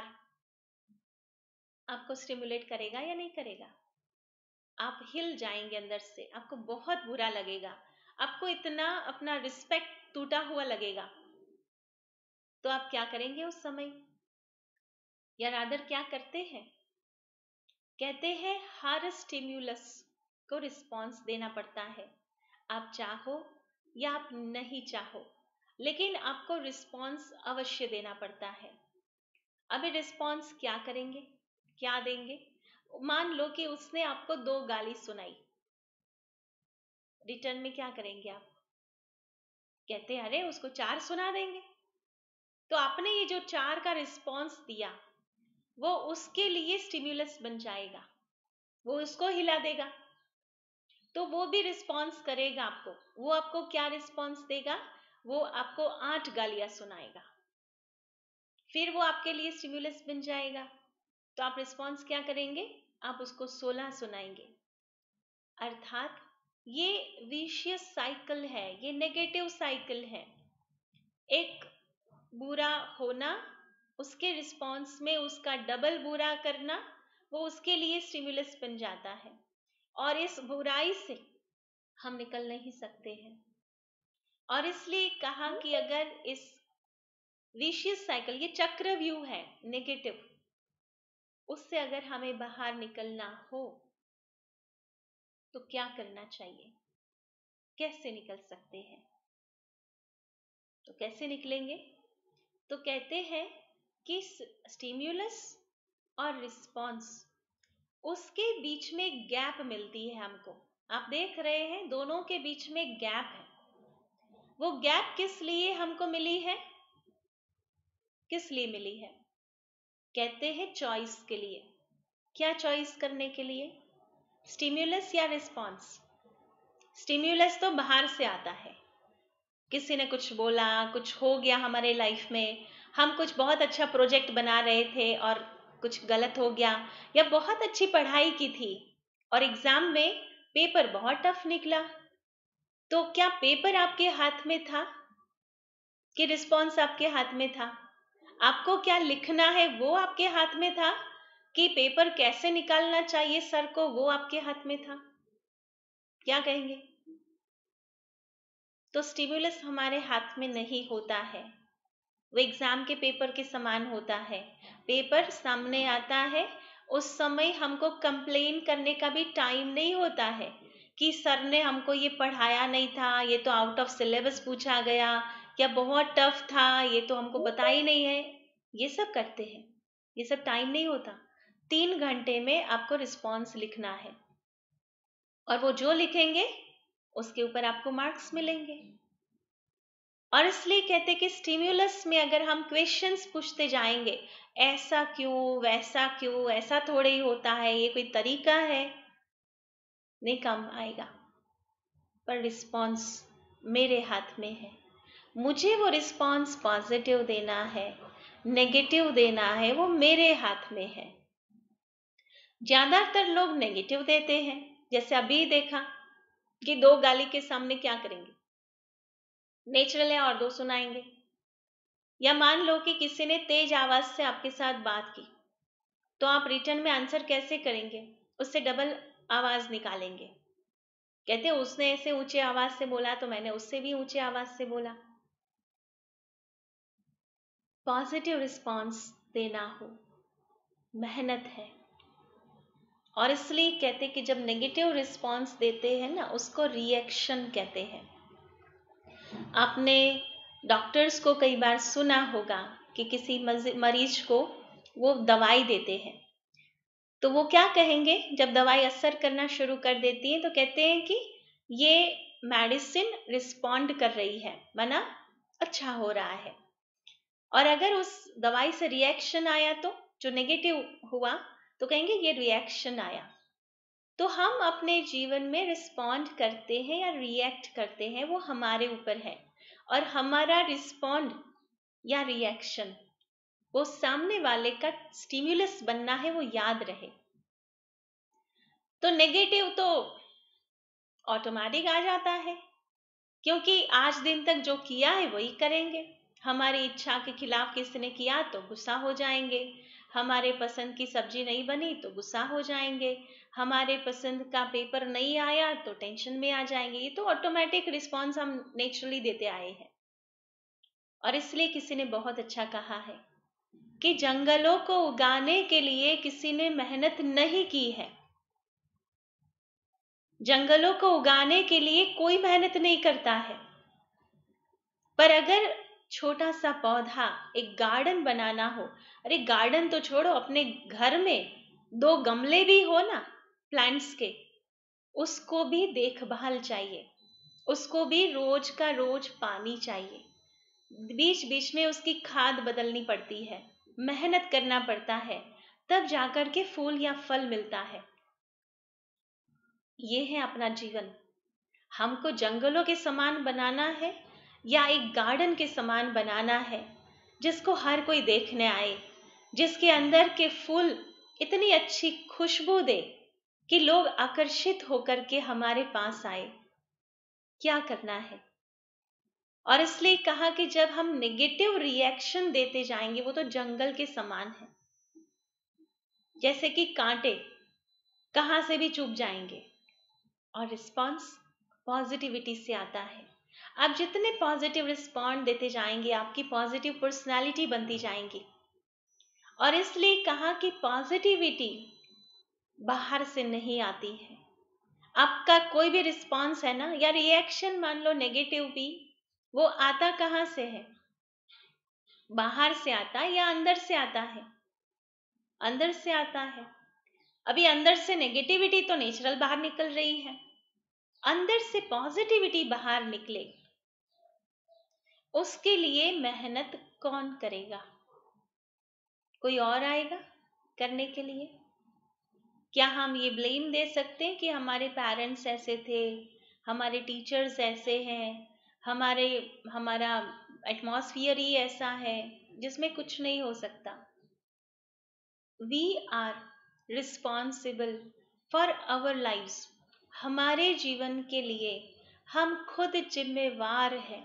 आपको स्टिमुलेट करेगा या नहीं करेगा? आप हिल जाएंगे अंदर से, आपको बहुत बुरा लगेगा, आपको इतना अपना रिस्पेक्ट टूटा हुआ लगेगा। तो आप क्या करेंगे उस समय? या रादर क्या करते हैं? कहते हैं हर स्टिम्युलस को रिस्पॉन्स देना पड़ता है, आप चाहो या आप नहीं चाहो, लेकिन आपको रिस्पॉन्स अवश्य देना पड़ता है। अभी रिस्पॉन्स क्या करेंगे, क्या देंगे? मान लो कि उसने आपको 2 गाली सुनाई, रिटर्न में क्या करेंगे आप? कहते हैं अरे उसको 4 सुना देंगे। तो आपने ये जो 4 का रिस्पॉन्स दिया वो उसके लिए स्टिम्युलस बन जाएगा, वो उसको हिला देगा, तो वो भी रिस्पॉन्स करेगा आपको। वो आपको क्या रिस्पॉन्स देगा? वो आपको 8 गालियां सुनाएगा, फिर वो आपके लिए स्टिम्युलस बन जाएगा। तो आप रिस्पॉन्स क्या करेंगे? आप उसको 16 सुनाएंगे। अर्थात ये विशियस साइकिल है, ये नेगेटिव साइकिल है। एक बुरा होना, उसके रिस्पॉन्स में उसका डबल बुरा करना, वो उसके लिए स्टिमुलस बन जाता है और इस बुराई से हम निकल नहीं सकते हैं। और इसलिए कहा कि अगर इस विशियस साइकिल, ये चक्रव्यूह है नेगेटिव, उससे अगर हमें बाहर निकलना हो तो क्या करना चाहिए, कैसे निकल सकते हैं? तो कैसे निकलेंगे? तो कहते हैं कि स्टिम्युलस और रिस्पॉन्स, उसके बीच में एक गैप मिलती है हमको। आप देख रहे हैं दोनों के बीच में एक गैप है। वो गैप किस लिए हमको मिली है? किस लिए मिली है? कहते हैं चॉइस के लिए। क्या चॉइस करने के लिए? स्टिम्युलस या रिस्पॉन्स? स्टिम्युलस तो बाहर से आता है, किसी ने कुछ बोला, कुछ हो गया हमारे लाइफ में, हम कुछ बहुत अच्छा प्रोजेक्ट बना रहे थे और कुछ गलत हो गया, या बहुत अच्छी पढ़ाई की थी और एग्जाम में पेपर बहुत टफ निकला। तो क्या पेपर आपके हाथ में था कि रिस्पॉन्स आपके हाथ में था? आपको क्या लिखना है वो आपके हाथ में था कि पेपर कैसे निकालना चाहिए सर को वो आपके हाथ में था? क्या कहेंगे? तो स्टिमुलस हमारे हाथ में नहीं होता है, वो एग्जाम के पेपर के समान होता है। पेपर सामने आता है, उस समय हमको कंप्लेन करने का भी टाइम नहीं होता है कि सर ने हमको ये पढ़ाया नहीं था, ये तो आउट ऑफ सिलेबस पूछा गया, या बहुत टफ था, ये तो हमको पता ही नहीं है। ये सब करते हैं, ये सब टाइम नहीं होता। 3 घंटे में आपको रिस्पॉन्स लिखना है और वो जो लिखेंगे उसके ऊपर आपको मार्क्स मिलेंगे। और इसलिए कहते कि स्टिम्युलस में अगर हम क्वेश्चंस पूछते जाएंगे, ऐसा क्यों, वैसा क्यों, ऐसा थोड़े ही होता है, ये कोई तरीका है, नहीं काम आएगा। पर रिस्पॉन्स मेरे हाथ में है, मुझे वो रिस्पॉन्स पॉजिटिव देना है, नेगेटिव देना है, वो मेरे हाथ में है। ज्यादातर लोग नेगेटिव देते हैं। जैसे अभी देखा कि 2 गाली के सामने क्या करेंगे? नेचुरल है और 2 सुनाएंगे। या मान लो कि किसी ने तेज आवाज से आपके साथ बात की, तो आप रिटर्न में आंसर कैसे करेंगे? उससे डबल आवाज निकालेंगे। कहते उसने ऐसे ऊंचे आवाज से बोला तो मैंने उससे भी ऊंचे आवाज से बोला। पॉजिटिव रिस्पॉन्स देना हो, मेहनत है। और इसलिए कहते कि जब नेगेटिव रिस्पॉन्स देते हैं ना, उसको रिएक्शन कहते हैं। आपने डॉक्टर्स को कई बार सुना होगा कि किसी मरीज को वो दवाई देते हैं, तो वो क्या कहेंगे जब दवाई असर करना शुरू कर देती है? तो कहते हैं कि ये मेडिसिन रिस्पॉन्ड कर रही है, माना अच्छा हो रहा है। और अगर उस दवाई से रिएक्शन आया, तो जो नेगेटिव हुआ, तो कहेंगे ये रिएक्शन आया। तो हम अपने जीवन में रिस्पॉन्ड करते हैं या रिएक्ट करते हैं, वो हमारे ऊपर है। और हमारा रिस्पॉन्ड या रिएक्शन वो सामने वाले का स्टिम्युलस बनना है, वो याद रहे। तो नेगेटिव तो ऑटोमेटिक आ जाता है, क्योंकि आज दिन तक जो किया है वही करेंगे। हमारी इच्छा के खिलाफ किसी ने किया तो गुस्सा हो जाएंगे, हमारे पसंद की सब्जी नहीं बनी तो गुस्सा हो जाएंगे, हमारे पसंद का पेपर नहीं आया तो टेंशन में आ जाएंगे। ये तो ऑटोमेटिक रिस्पॉन्स हम नेचुरली देते आए हैं। और इसलिए किसी ने बहुत अच्छा कहा है कि जंगलों को उगाने के लिए किसी ने मेहनत नहीं की है। जंगलों को उगाने के लिए कोई मेहनत नहीं करता है, पर अगर छोटा सा पौधा, एक गार्डन बनाना हो, अरे गार्डन तो छोड़ो, अपने घर में 2 गमले भी हो ना प्लांट्स के, उसको भी देखभाल चाहिए, उसको भी रोज का रोज पानी चाहिए, बीच बीच में उसकी खाद बदलनी पड़ती है, मेहनत करना पड़ता है, तब जाकर के फूल या फल मिलता है। ये है अपना जीवन। हमको जंगलों के समान बनाना है या एक गार्डन के समान बनाना है, जिसको हर कोई देखने आए, जिसके अंदर के फूल इतनी अच्छी खुशबू दे कि लोग आकर्षित होकर के हमारे पास आए। क्या करना है? और इसलिए कहा कि जब हम नेगेटिव रिएक्शन देते जाएंगे, वो तो जंगल के समान है, जैसे कि कांटे कहां से भी चुभ जाएंगे, और रिस्पॉन्स पॉजिटिविटी से आता है। आप जितने पॉजिटिव रिस्पॉन्ड देते जाएंगे, आपकी पॉजिटिव पर्सनालिटी बनती जाएंगी। और इसलिए कहा कि पॉजिटिविटी बाहर से नहीं आती है। आपका कोई भी रिस्पॉन्स है ना, या रिएक्शन मान लो नेगेटिव भी, वो आता कहां से है? बाहर से आता है या अंदर से आता है? अंदर से आता है। अभी अंदर से नेगेटिविटी तो नेचुरल बाहर निकल रही है, अंदर से पॉजिटिविटी बाहर निकले, उसके लिए मेहनत कौन करेगा? कोई और आएगा करने के लिए? क्या हम ये ब्लेम दे सकते हैं कि हमारे पेरेंट्स ऐसे थे, हमारे टीचर्स ऐसे हैं, हमारा एटमॉस्फियर ही ऐसा है, जिसमें कुछ नहीं हो सकता? We are responsible for our lives. हमारे जीवन के लिए हम खुद जिम्मेवार हैं।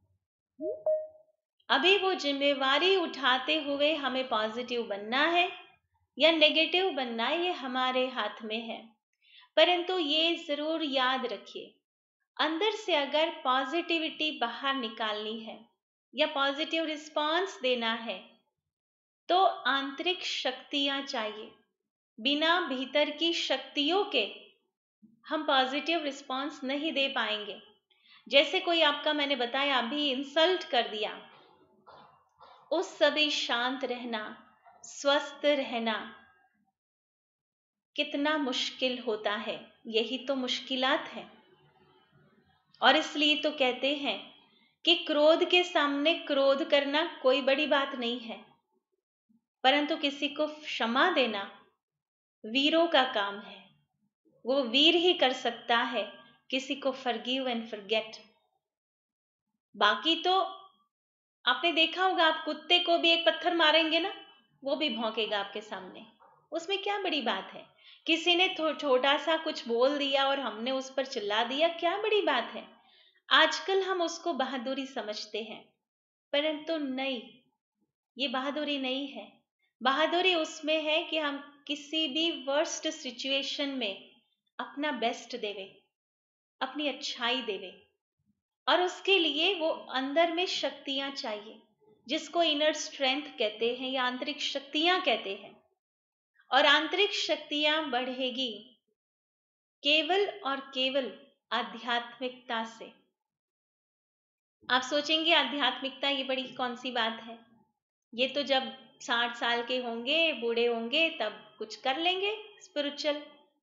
अभी वो जिम्मेवारी उठाते हुए हमें पॉजिटिव बनना है या नेगेटिव बनना है, ये हमारे हाथ में है। परंतु ये जरूर याद रखिए, अंदर से अगर पॉजिटिविटी बाहर निकालनी है या पॉजिटिव रिस्पॉन्स देना है, तो आंतरिक शक्तियां चाहिए। बिना भीतर की शक्तियों के हम पॉजिटिव रिस्पॉन्स नहीं दे पाएंगे। जैसे कोई आपका, मैंने बताया, अभी इंसल्ट कर दिया, उस समय शांत रहना, स्वस्थ रहना कितना मुश्किल होता है। यही तो मुश्किलात है। और इसलिए तो कहते हैं कि क्रोध के सामने क्रोध करना कोई बड़ी बात नहीं है, परंतु किसी को क्षमा देना वीरों का काम है। वो वीर ही कर सकता है किसी को फॉरगिव एंड फॉरगेट। बाकी तो आपने देखा होगा, आप कुत्ते को भी एक पत्थर मारेंगे ना, वो भी भौंकेगा आपके सामने। उसमें क्या बड़ी बात है? किसी ने छोटा सा कुछ बोल दिया और हमने उस पर चिल्ला दिया, क्या बड़ी बात है? आजकल हम उसको बहादुरी समझते हैं, परंतु नहीं, ये बहादुरी नहीं है। बहादुरी उसमें है कि हम किसी भी वर्स्ट सिचुएशन में अपना बेस्ट देवे, अपनी अच्छाई देवे। और उसके लिए वो अंदर में शक्तियां चाहिए, जिसको इनर स्ट्रेंथ कहते हैं या आंतरिक शक्तियां कहते हैं। और आंतरिक शक्तियां बढ़ेगी केवल और केवल आध्यात्मिकता से। आप सोचेंगे आध्यात्मिकता ये बड़ी कौन सी बात है? ये तो जब 60 साल के होंगे, बूढ़े होंगे, तब कुछ कर लेंगे स्पिरिचुअल।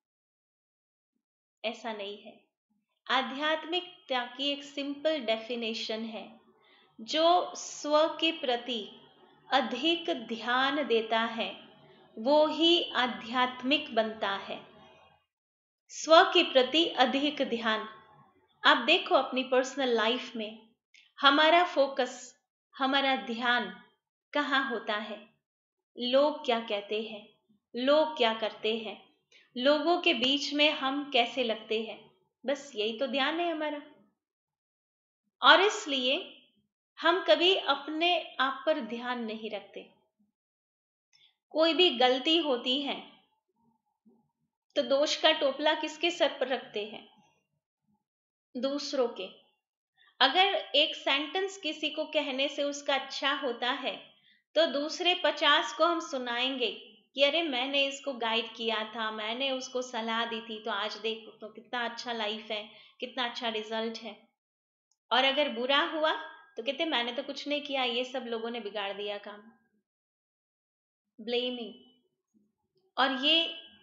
ऐसा नहीं है। आध्यात्मिकता की एक सिंपल डेफिनेशन है, जो स्व के प्रति अधिक ध्यान देता है वो ही आध्यात्मिक बनता है। स्व के प्रति अधिक ध्यान। आप देखो अपनी पर्सनल लाइफ में हमारा फोकस, हमारा ध्यान कहाँ होता है? लोग क्या कहते हैं, लोग क्या करते हैं, लोगों के बीच में हम कैसे लगते हैं, बस यही तो ध्यान है हमारा। और इसलिए हम कभी अपने आप पर ध्यान नहीं रखते। कोई भी गलती होती है तो दोष का टोपला किसके सर पर रखते हैं? दूसरों के। अगर एक सेंटेंस किसी को कहने से उसका अच्छा होता है, तो दूसरे 50 को हम सुनाएंगे कि अरे मैंने इसको गाइड किया था, मैंने उसको सलाह दी थी, तो आज देख तो कितना अच्छा लाइफ है, कितना अच्छा रिजल्ट है। और अगर बुरा हुआ तो कहते मैंने तो कुछ नहीं किया, ये सब लोगों ने बिगाड़ दिया काम। ब्लेमिंग। और ये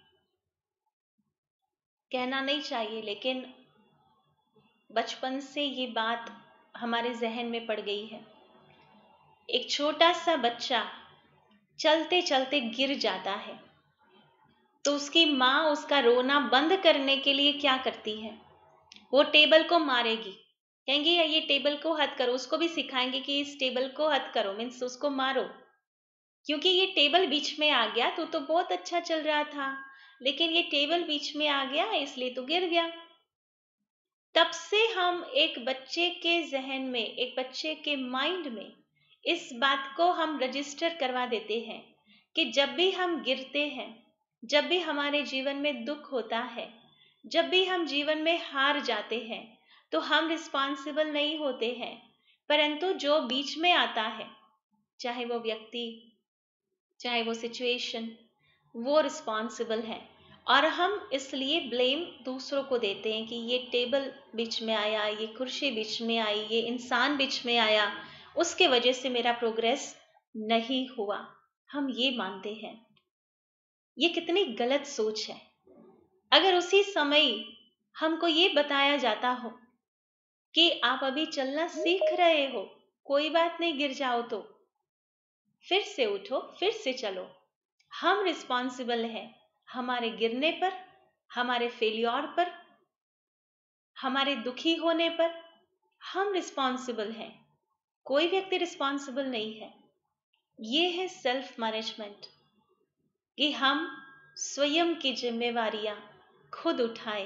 कहना नहीं चाहिए, लेकिन बचपन से ये बात हमारे जहन में पड़ गई है। एक छोटा सा बच्चा चलते चलते गिर जाता है, तो उसकी माँ उसका रोना बंद करने के लिए क्या करती है? वो टेबल को मारेगी, कहेंगे ये टेबल को हद करो। उसको भी सिखाएंगे कि इस टेबल को हद करो, मीन्स उसको मारो। क्योंकि ये टेबल बीच में आ गया तो बहुत अच्छा चल रहा था, लेकिन ये टेबल बीच में आ गया इसलिए तो गिर गया। तब से हम एक बच्चे के जहन में, एक बच्चे के माइंड में इस बात को हम रजिस्टर करवा देते हैं कि जब भी हम गिरते हैं, जब भी हमारे जीवन में दुख होता है, जब भी हम जीवन में हार जाते हैं, तो हम रिस्पॉन्सिबल नहीं होते हैं, परंतु जो बीच में आता है, चाहे वो व्यक्ति, चाहे वो सिचुएशन, वो रिस्पॉन्सिबल है। और हम इसलिए ब्लेम दूसरों को देते हैं कि ये टेबल बीच में आया, ये कुर्सी बीच में आई, ये इंसान बीच में आया, उसके वजह से मेरा प्रोग्रेस नहीं हुआ। हम ये मानते हैं। ये कितनी गलत सोच है। अगर उसी समय हमको ये बताया जाता हो कि आप अभी चलना सीख रहे हो, कोई बात नहीं, गिर जाओ तो फिर से उठो, फिर से चलो, हम रिस्पॉन्सिबल हैं हमारे गिरने पर, हमारे फेल्योर पर, हमारे दुखी होने पर हम रिस्पॉन्सिबल हैं, कोई व्यक्ति रिस्पॉन्सिबल नहीं है। ये है सेल्फ मैनेजमेंट, कि हम स्वयं की जिम्मेवारियां खुद उठाएं।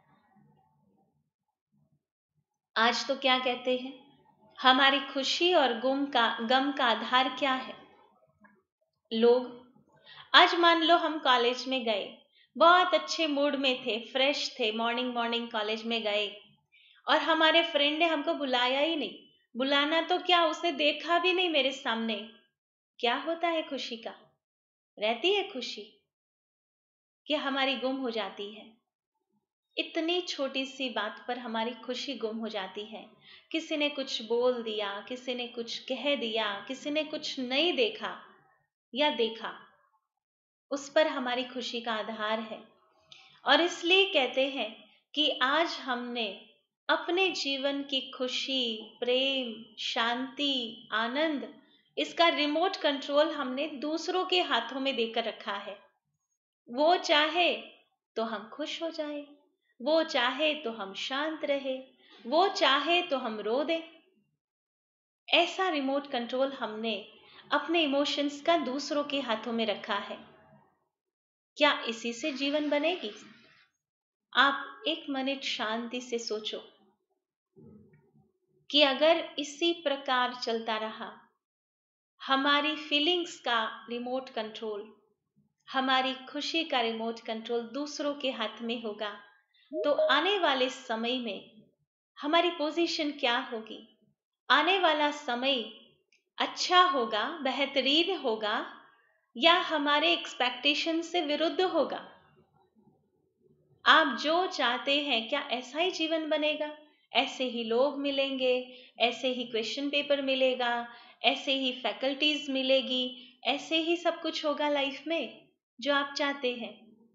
आज तो क्या कहते हैं, हमारी खुशी और गम का आधार क्या है? लोग, आज मान लो हम कॉलेज में गए, बहुत अच्छे मूड में थे, फ्रेश थे, मॉर्निंग कॉलेज में गए और हमारे फ्रेंड ने हमको बुलाया ही नहीं। बुलाना तो क्या, उसने देखा भी नहीं मेरे सामने। क्या होता है खुशी का? रहती है खुशी कि हमारी गुम हो जाती है। इतनी छोटी सी बात पर हमारी खुशी गुम हो जाती है। किसी ने कुछ बोल दिया, किसी ने कुछ कह दिया, किसी ने कुछ नहीं देखा या देखा, उस पर हमारी खुशी का आधार है। और इसलिए कहते हैं कि आज हमने अपने जीवन की खुशी, प्रेम, शांति, आनंद, इसका रिमोट कंट्रोल हमने दूसरों के हाथों में देकर रखा है। वो चाहे तो हम खुश हो जाए, वो चाहे तो हम शांत रहे, वो चाहे तो हम रो दें। ऐसा रिमोट कंट्रोल हमने अपने इमोशंस का दूसरों के हाथों में रखा है। क्या इसी से जीवन बनेगी? आप एक मिनट शांति से सोचो कि अगर इसी प्रकार चलता रहा, हमारी फीलिंग्स का रिमोट कंट्रोल, हमारी खुशी का रिमोट कंट्रोल दूसरों के हाथ में होगा, तो आने वाले समय में हमारी पोजीशन क्या होगी? आने वाला समय अच्छा होगा, बेहतरीन होगा, या हमारे एक्सपेक्टेशन से विरुद्ध होगा? आप जो चाहते हैं, क्या ऐसा ही जीवन बनेगा? ऐसे ही लोग मिलेंगे, ऐसे ही क्वेश्चन पेपर मिलेगा, ऐसे ही फैकल्टीज मिलेगी, ऐसे ही सब कुछ होगा लाइफ में जो आप चाहते हैं?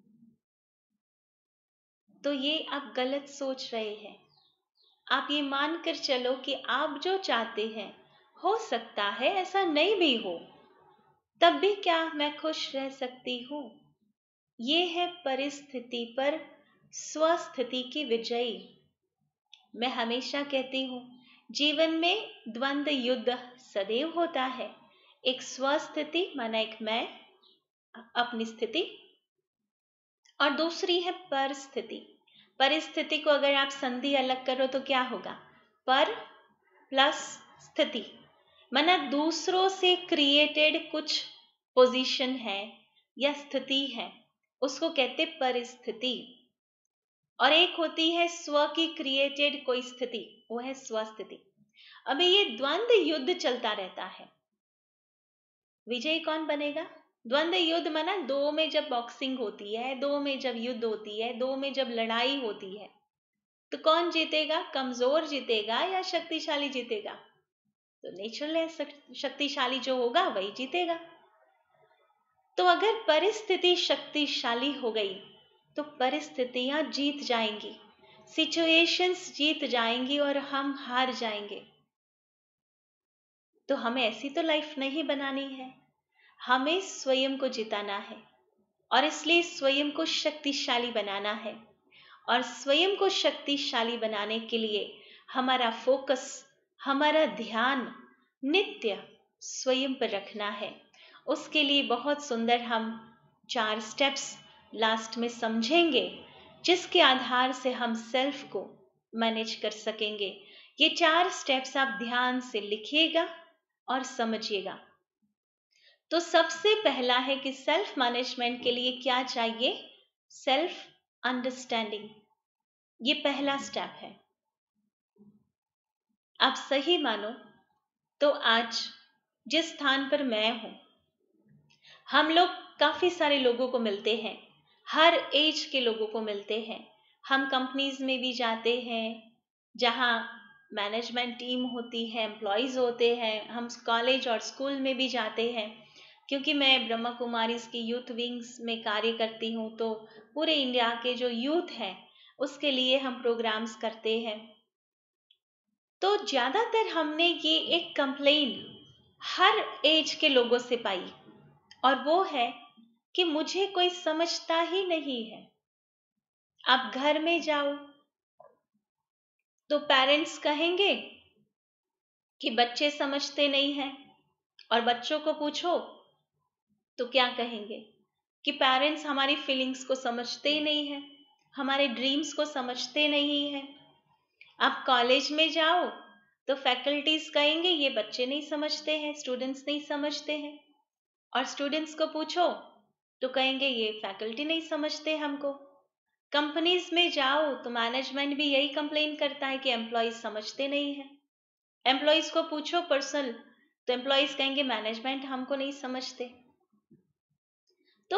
तो ये आप गलत सोच रहे हैं। आप ये मानकर चलो कि आप जो चाहते हैं, हो सकता है ऐसा नहीं भी हो, तब भी क्या मैं खुश रह सकती हूँ? ये है परिस्थिति पर स्वस्थिति की विजयी। मैं हमेशा कहती हूँ, जीवन में द्वंद्व युद्ध सदैव होता है। एक स्वस्थिति माना एक मैं, अपनी स्थिति, और दूसरी है परिस्थिति। परिस्थिति को अगर आप संधि अलग करो तो क्या होगा? पर प्लस स्थिति, माना दूसरों से क्रिएटेड कुछ पोजीशन है या स्थिति है, उसको कहते परिस्थिति। और एक होती है स्व की क्रिएटेड कोई स्थिति, वो है स्वस्थिति। अभी ये द्वंद्व युद्ध चलता रहता है, विजयी कौन बनेगा? द्वंद्व युद्ध माना दो में जब बॉक्सिंग होती है, दो में जब युद्ध होती है, दो में जब लड़ाई होती है, तो कौन जीतेगा? कमजोर जीतेगा या शक्तिशाली जीतेगा? तो नेचुरल है, शक्तिशाली जो होगा वही जीतेगा। तो अगर परिस्थिति शक्तिशाली हो गई तो परिस्थितियां जीत जाएंगी, सिचुएशंस जीत जाएंगी और हम हार जाएंगे। तो हमें ऐसी तो लाइफ नहीं बनानी है, हमें स्वयं को जिताना है। और इसलिए स्वयं को शक्तिशाली बनाना है। और स्वयं को शक्तिशाली बनाने के लिए हमारा फोकस, हमारा ध्यान नित्य स्वयं पर रखना है। उसके लिए बहुत सुंदर हम 4 स्टेप्स लास्ट में समझेंगे, जिसके आधार से हम सेल्फ को मैनेज कर सकेंगे। ये 4 स्टेप्स आप ध्यान से लिखिएगा और समझिएगा। तो सबसे पहला है कि सेल्फ मैनेजमेंट के लिए क्या चाहिए? Self understanding. ये पहला स्टेप है। आप सही मानो तो आज जिस स्थान पर मैं हूं, हम लोग काफी सारे लोगों को मिलते हैं, हर एज के लोगों को मिलते हैं। हम कंपनीज में भी जाते हैं जहां मैनेजमेंट टीम होती है, एम्प्लॉयज होते हैं। हम कॉलेज और स्कूल में भी जाते हैं, क्योंकि मैं ब्रह्मा कुमारीज की यूथ विंग्स में कार्य करती हूँ, तो पूरे इंडिया के जो यूथ है उसके लिए हम प्रोग्राम्स करते हैं। तो ज्यादातर हमने ये एक कंप्लेन हर एज के लोगों से पाई, और वो है कि मुझे कोई समझता ही नहीं है। आप घर में जाओ तो पेरेंट्स कहेंगे कि बच्चे समझते नहीं हैं, और बच्चों को पूछो तो क्या कहेंगे कि पेरेंट्स हमारी फीलिंग्स को समझते ही नहीं हैं, हमारे ड्रीम्स को समझते नहीं हैं। आप कॉलेज में जाओ तो फैकल्टीज कहेंगे ये बच्चे नहीं समझते हैं, स्टूडेंट्स नहीं समझते हैं। और स्टूडेंट्स को पूछो तो कहेंगे ये फैकल्टी नहीं समझते हमको। कंपनीज में जाओ तो मैनेजमेंट भी यही कंप्लेन करता है कि एम्प्लॉयज समझते नहीं है। एम्प्लॉयज को पूछो पर्सनल तो एम्प्लॉयज कहेंगे मैनेजमेंट हमको नहीं समझते। तो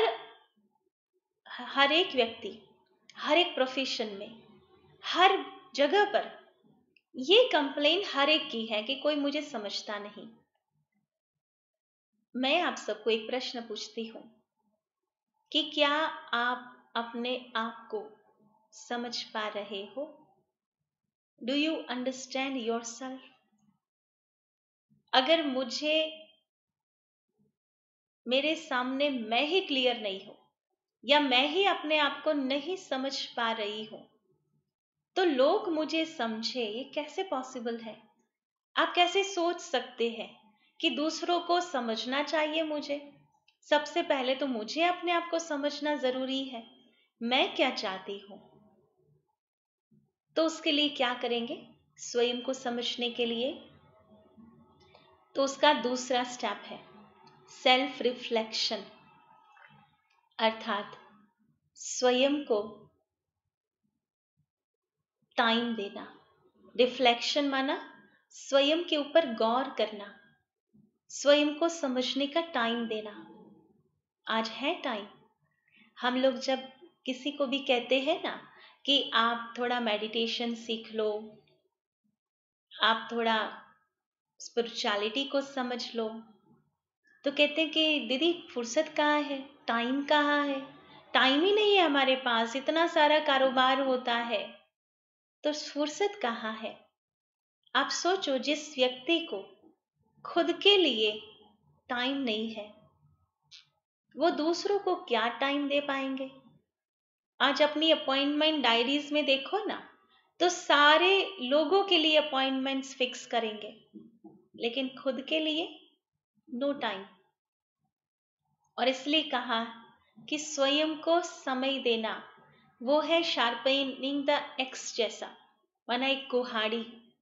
हर एक व्यक्ति, हर एक प्रोफेशन में, हर जगह पर ये कंप्लेन हर एक की है कि कोई मुझे समझता नहीं। मैं आप सबको एक प्रश्न पूछती हूँ कि क्या आप अपने आप को समझ पा रहे हो? Do you understand yourself? अगर मुझे मेरे सामने मैं ही क्लियर नहीं हूं, या मैं ही अपने आप को नहीं समझ पा रही हूं, तो लोग मुझे समझे, ये कैसे पॉसिबल है? आप कैसे सोच सकते हैं कि दूसरों को समझना चाहिए मुझे? सबसे पहले तो मुझे अपने आप को समझना जरूरी है, मैं क्या चाहती हूं। तो उसके लिए क्या करेंगे? स्वयं को समझने के लिए तो उसका दूसरा स्टेप है सेल्फ रिफ्लेक्शन, अर्थात स्वयं को टाइम देना। रिफ्लेक्शन माना स्वयं के ऊपर गौर करना, स्वयं को समझने का टाइम देना। आज है टाइम। हम लोग जब किसी को भी कहते हैं ना कि आप थोड़ा मेडिटेशन सीख लो, आप थोड़ा स्पिरिचुअलिटी को समझ लो, तो कहते हैं कि दीदी फुर्सत कहाँ है, टाइम कहाँ है? टाइम ही नहीं है हमारे पास, इतना सारा कारोबार होता है, तो फुर्सत कहाँ है? आप सोचो, जिस व्यक्ति को खुद के लिए टाइम नहीं है, वो दूसरों को क्या टाइम दे पाएंगे? आज अपनी अपॉइंटमेंट डायरीज में देखो ना, तो सारे लोगों के लिए अपॉइंटमेंट्स फिक्स करेंगे, लेकिन खुद के लिए नो टाइम। और इसलिए कहा कि स्वयं को समय देना वो है शार्पनिंग द एक्स जैसा, माना एक कुहाड़ी।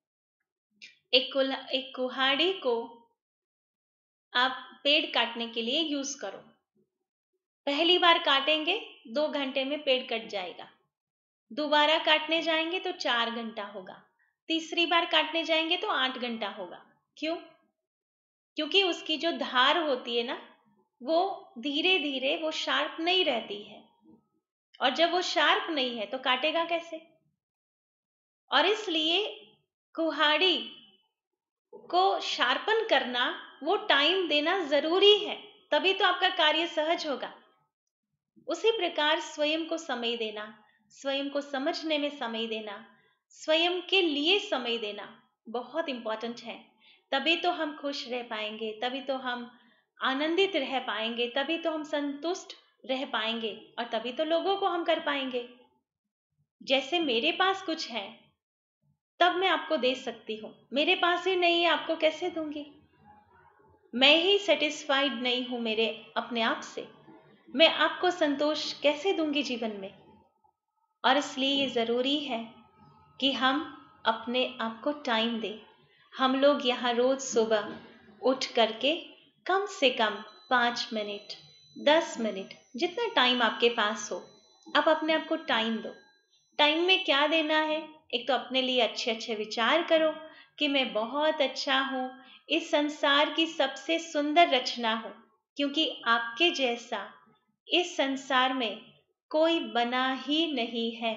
एक कुहाड़ी को आप पेड़ काटने के लिए यूज करो। पहली बार काटेंगे 2 घंटे में पेड़ कट जाएगा, दोबारा काटने जाएंगे तो 4 घंटा होगा, तीसरी बार काटने जाएंगे तो 8 घंटा होगा। क्यों? क्योंकि उसकी जो धार होती है ना, वो धीरे धीरे वो शार्प नहीं रहती है, और जब वो शार्प नहीं है तो काटेगा कैसे? और इसलिए कुहाड़ी को शार्पन करना, वो टाइम देना जरूरी है, तभी तो आपका कार्य सहज होगा। उसी प्रकार स्वयं को समय देना, स्वयं को समझने में समय देना, स्वयं के लिए समय देना बहुत इंपॉर्टेंट है। तभी तो हम खुश रह पाएंगे, तभी तो हम आनंदित रह पाएंगे, तभी तो हम संतुष्ट रह पाएंगे, और तभी तो लोगों को हम कर पाएंगे। जैसे मेरे पास कुछ है तब मैं आपको दे सकती हूँ, मेरे पास ही नहीं है आपको कैसे दूंगी? मैं ही सेटिस्फाइड नहीं हूं मेरे अपने आप से, मैं आपको संतोष कैसे दूंगी जीवन में? और इसलिए ये ज़रूरी है कि हम अपने आप को टाइम दें। हम लोग यहाँ रोज़ सुबह उठ करके कम से कम 5 मिनट, 10 मिनट, जितना टाइम आपके पास हो, आप अपने आप को टाइम दो। टाइम में क्या देना है? एक तो अपने लिए अच्छे अच्छे विचार करो कि मैं बहुत अच्छा हूँ, इस संसार की सबसे सुंदर रचना हूँ, क्योंकि आपके जैसा इस संसार में कोई बना ही नहीं है।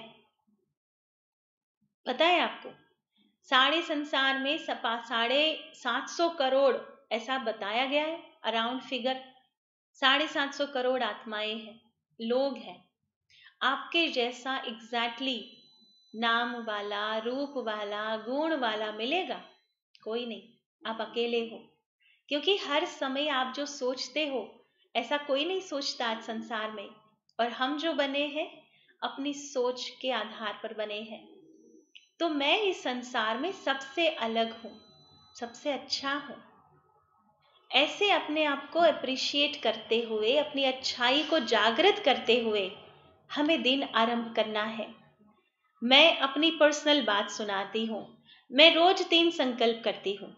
पता है आपको, सारे संसार में 750 करोड़ ऐसा बताया गया है, अराउंड फिगर 750 करोड़ आत्माएं हैं, लोग हैं। आपके जैसा एग्जैक्टली नाम वाला, रूप वाला, गुण वाला मिलेगा? कोई नहीं, आप अकेले हो। क्योंकि हर समय आप जो सोचते हो ऐसा कोई नहीं सोचता आज संसार में। और हम जो बने हैं अपनी सोच के आधार पर बने हैं। तो मैं इस संसार में सबसे अलग हूँ, सबसे अच्छा हूँ। ऐसे अपने आप को अप्रिशिएट करते हुए, अपनी अच्छाई को जागृत करते हुए हमें दिन आरंभ करना है। मैं अपनी पर्सनल बात सुनाती हूँ। मैं रोज 3 संकल्प करती हूँ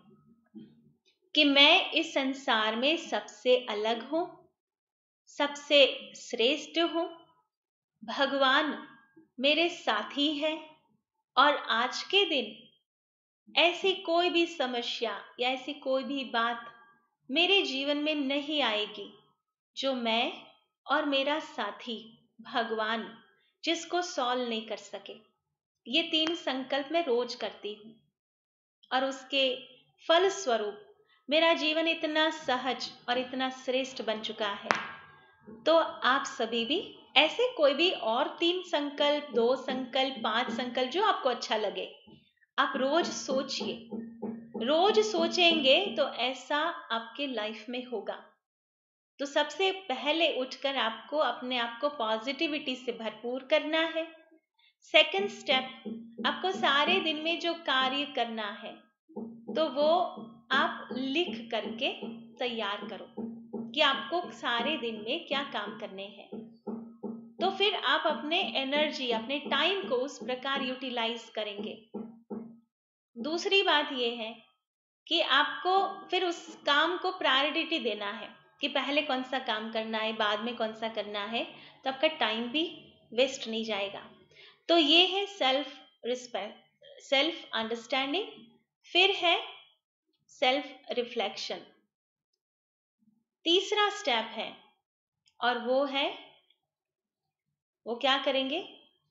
कि मैं इस संसार में सबसे अलग हूँ, सबसे श्रेष्ठ हूँ, भगवान मेरे साथी है, और आज के दिन ऐसी कोई भी समस्या या ऐसी कोई भी बात मेरे जीवन में नहीं आएगी जो मैं और मेरा साथी भगवान जिसको सॉल्व नहीं कर सके। ये 3 संकल्प मैं रोज करती हूँ और उसके फल स्वरूप मेरा जीवन इतना सहज और इतना श्रेष्ठ बन चुका है। तो आप सभी भी ऐसे कोई भी और 3 संकल्प, 2 संकल्प, 5 संकल्प, जो आपको अच्छा लगे, आप रोज सोचिए। रोज सोचेंगे तो ऐसा आपके लाइफ में होगा। तो सबसे पहले उठकर आपको अपने आप को पॉजिटिविटी से भरपूर करना है। सेकंड स्टेप, आपको सारे दिन में जो कार्य करना है तो वो आप लिख करके तैयार करो कि आपको सारे दिन में क्या काम करने हैं। तो फिर आप अपने एनर्जी, अपने टाइम को उस प्रकार यूटिलाइज करेंगे। दूसरी बात यह है कि आपको फिर उस काम को प्रायोरिटी देना है कि पहले कौन सा काम करना है, बाद में कौन सा करना है, तो आपका टाइम भी वेस्ट नहीं जाएगा। तो ये है सेल्फ रिस्पेक्ट, सेल्फ अंडरस्टैंडिंग। फिर है सेल्फ रिफ्लेक्शन, तीसरा स्टेप है। और वो क्या करेंगे?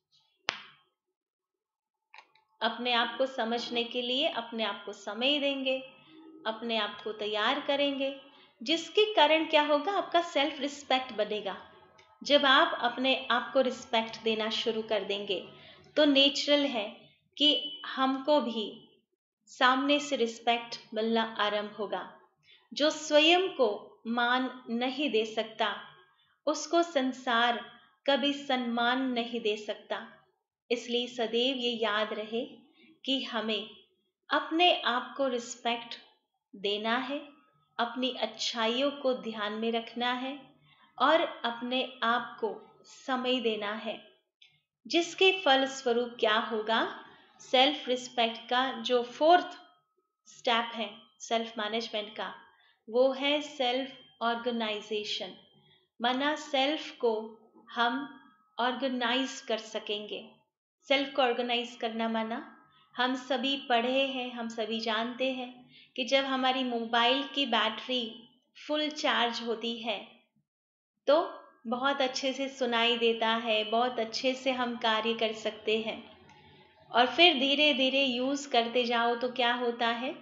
अपने आप को समझने के लिए अपने आप को समय देंगे, अपने आप को तैयार करेंगे, जिसके कारण क्या होगा? आपका सेल्फ रिस्पेक्ट बनेगा। जब आप अपने आप को रिस्पेक्ट देना शुरू कर देंगे तो नेचुरल है कि हमको भी सामने से रिस्पेक्ट मिलना आरंभ होगा। जो स्वयं को मान नहीं दे सकता उसको संसार कभी सम्मान नहीं दे सकता। इसलिए सदैव ये याद रहे कि हमें अपने आप को रिस्पेक्ट देना है, अपनी अच्छाइयों को ध्यान में रखना है और अपने आप को समय देना है, जिसके फल स्वरूप क्या होगा? सेल्फ रिस्पेक्ट का जो 4th स्टेप है सेल्फ मैनेजमेंट का, वो है सेल्फ ऑर्गेनाइजेशन। माना सेल्फ को हम ऑर्गेनाइज कर सकेंगे। सेल्फ को ऑर्गेनाइज करना माना, हम सभी पढ़े हैं, हम सभी जानते हैं कि जब हमारी मोबाइल की बैटरी फुल चार्ज होती है तो बहुत अच्छे से सुनाई देता है, बहुत अच्छे से हम कार्य कर सकते हैं। और फिर धीरे धीरे यूज करते जाओ तो क्या होता है?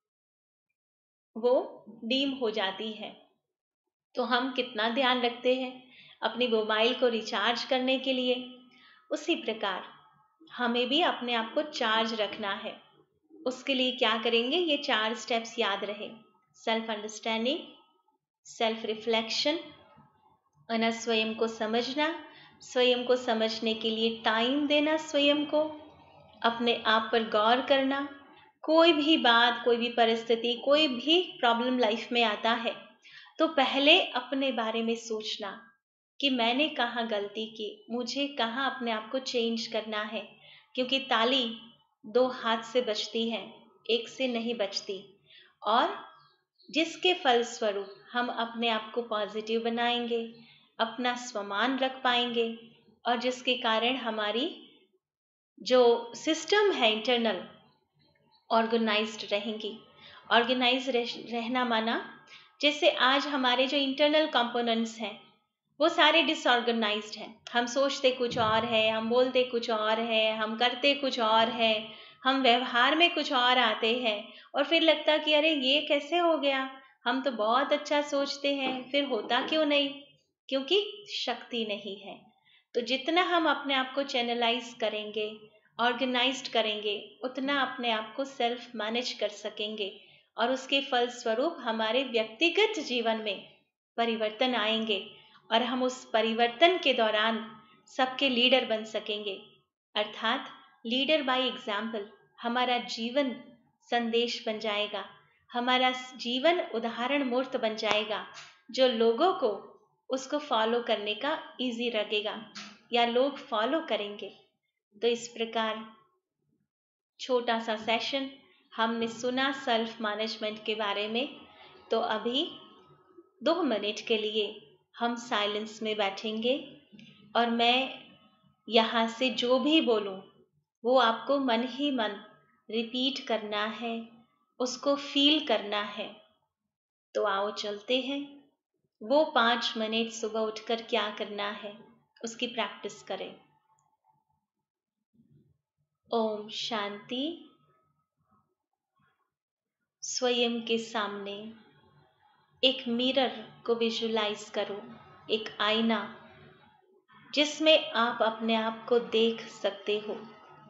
वो डीम हो जाती है। तो हम कितना ध्यान रखते हैं अपनी मोबाइल को रिचार्ज करने के लिए। उसी प्रकार हमें भी अपने आप को चार्ज रखना है। उसके लिए क्या करेंगे? ये 4 स्टेप्स याद रहे। सेल्फ अंडरस्टैंडिंग, सेल्फ रिफ्लेक्शन, स्वयं को समझना, स्वयं को समझने के लिए टाइम देना, स्वयं को अपने आप पर गौर करना, कोई भी बात, कोई भी परिस्थिति, कोई भी प्रॉब्लम लाइफ में आता है, तो पहले अपने बारे में सोचना कि मैंने कहाँ गलती की, मुझे कहाँ अपने आप को चेंज करना है। क्योंकि ताली 2 हाथ से बजती है, एक से नहीं बजती। और जिसके फलस्वरूप हम अपने आप को पॉजिटिव बनाएंगे, अपना स्वमान रख पाएंगे, और जिसके कारण हमारी जो सिस्टम है इंटरनल ऑर्गेनाइज्ड रहेंगी। ऑर्गेनाइज रहना माना, जैसे आज हमारे जो इंटरनल कंपोनेंट्स हैं वो सारे डिसऑर्गेनाइज्ड हैं। हम सोचते कुछ और है, हम बोलते कुछ और है, हम करते कुछ और है, हम व्यवहार में कुछ और आते हैं, और फिर लगता कि अरे ये कैसे हो गया, हम तो बहुत अच्छा सोचते हैं, फिर होता क्यों नहीं? क्योंकि शक्ति नहीं है। तो जितना हम अपने आप को चैनलाइज करेंगे, ऑर्गेनाइज्ड करेंगे, उतना अपने आप को सेल्फ मैनेज कर सकेंगे, और उसके फलस्वरूप हमारे व्यक्तिगत जीवन में परिवर्तन आएंगे, और हम उस परिवर्तन के दौरान सबके लीडर बन सकेंगे। अर्थात लीडर बाय एग्जाम्पल हमारा जीवन संदेश बन जाएगा, हमारा जीवन उदाहरण मूर्त बन जाएगा, जो लोगों को उसको फॉलो करने का इजी लगेगा या लोग फॉलो करेंगे। तो इस प्रकार छोटा सा सेशन हमने सुना सेल्फ मैनेजमेंट के बारे में। तो अभी 2 मिनट के लिए हम साइलेंस में बैठेंगे, और मैं यहाँ से जो भी बोलूँ वो आपको मन ही मन रिपीट करना है, उसको फील करना है। तो आओ चलते हैं। वो 5 मिनट सुबह उठकर क्या करना है उसकी प्रैक्टिस करें। ओम शांति। स्वयं के सामने एक मिरर को विजुलाइज करो, एक आईना जिसमें आप अपने आप को देख सकते हो।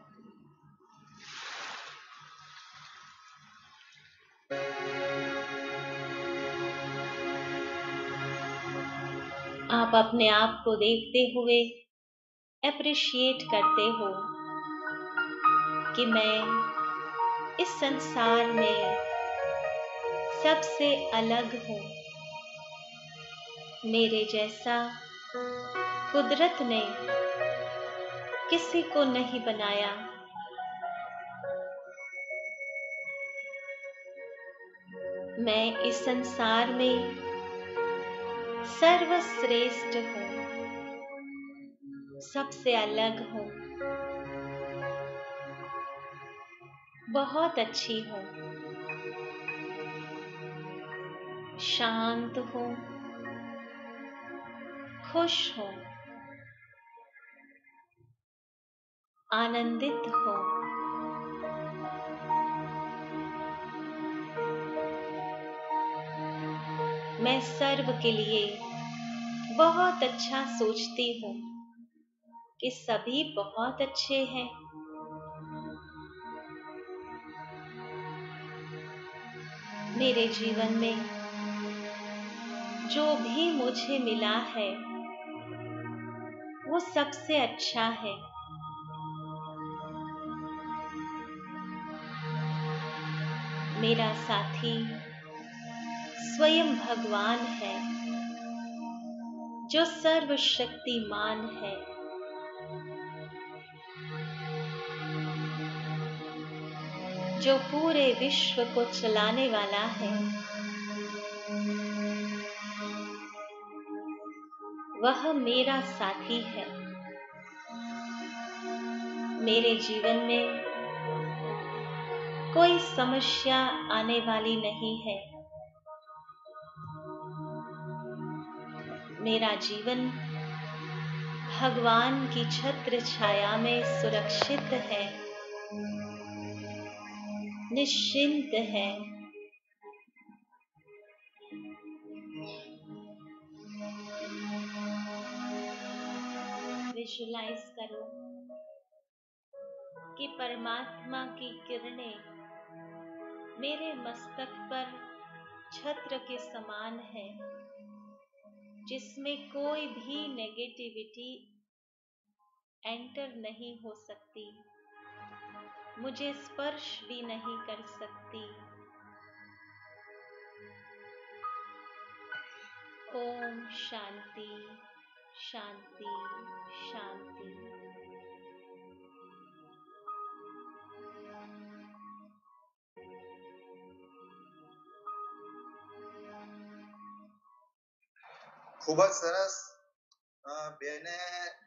आप अपने आप को देखते हुए एप्रिशिएट करते हो कि मैं इस संसार में सबसे अलग हूँ। मेरे जैसा कुदरत ने किसी को नहीं बनाया। मैं इस संसार में सर्वश्रेष्ठ हूँ, सबसे अलग हूँ, बहुत अच्छी हूँ, शांत हूँ, खुश हूँ, आनंदित हूँ। मैं सर्व के लिए बहुत अच्छा सोचती हूँ कि सभी बहुत अच्छे हैं। मेरे जीवन में जो भी मुझे मिला है वो सबसे अच्छा है। मेरा साथी स्वयं भगवान है, जो सर्वशक्तिमान है। जो पूरे विश्व को चलाने वाला है। वह मेरा साथी है। मेरे जीवन में कोई समस्या आने वाली नहीं है। मेरा जीवन भगवान की छत्र छाया में सुरक्षित है, निश्चिंत है। विजुलाइज करो कि परमात्मा की किरणें मेरे मस्तक पर छत्र के समान है, जिसमें कोई भी नेगेटिविटी एंटर नहीं हो सकती। मुझे स्पर्श भी नहीं कर सकती। ओम शांति शांति शांति। ખૂબ જ સરસ બેને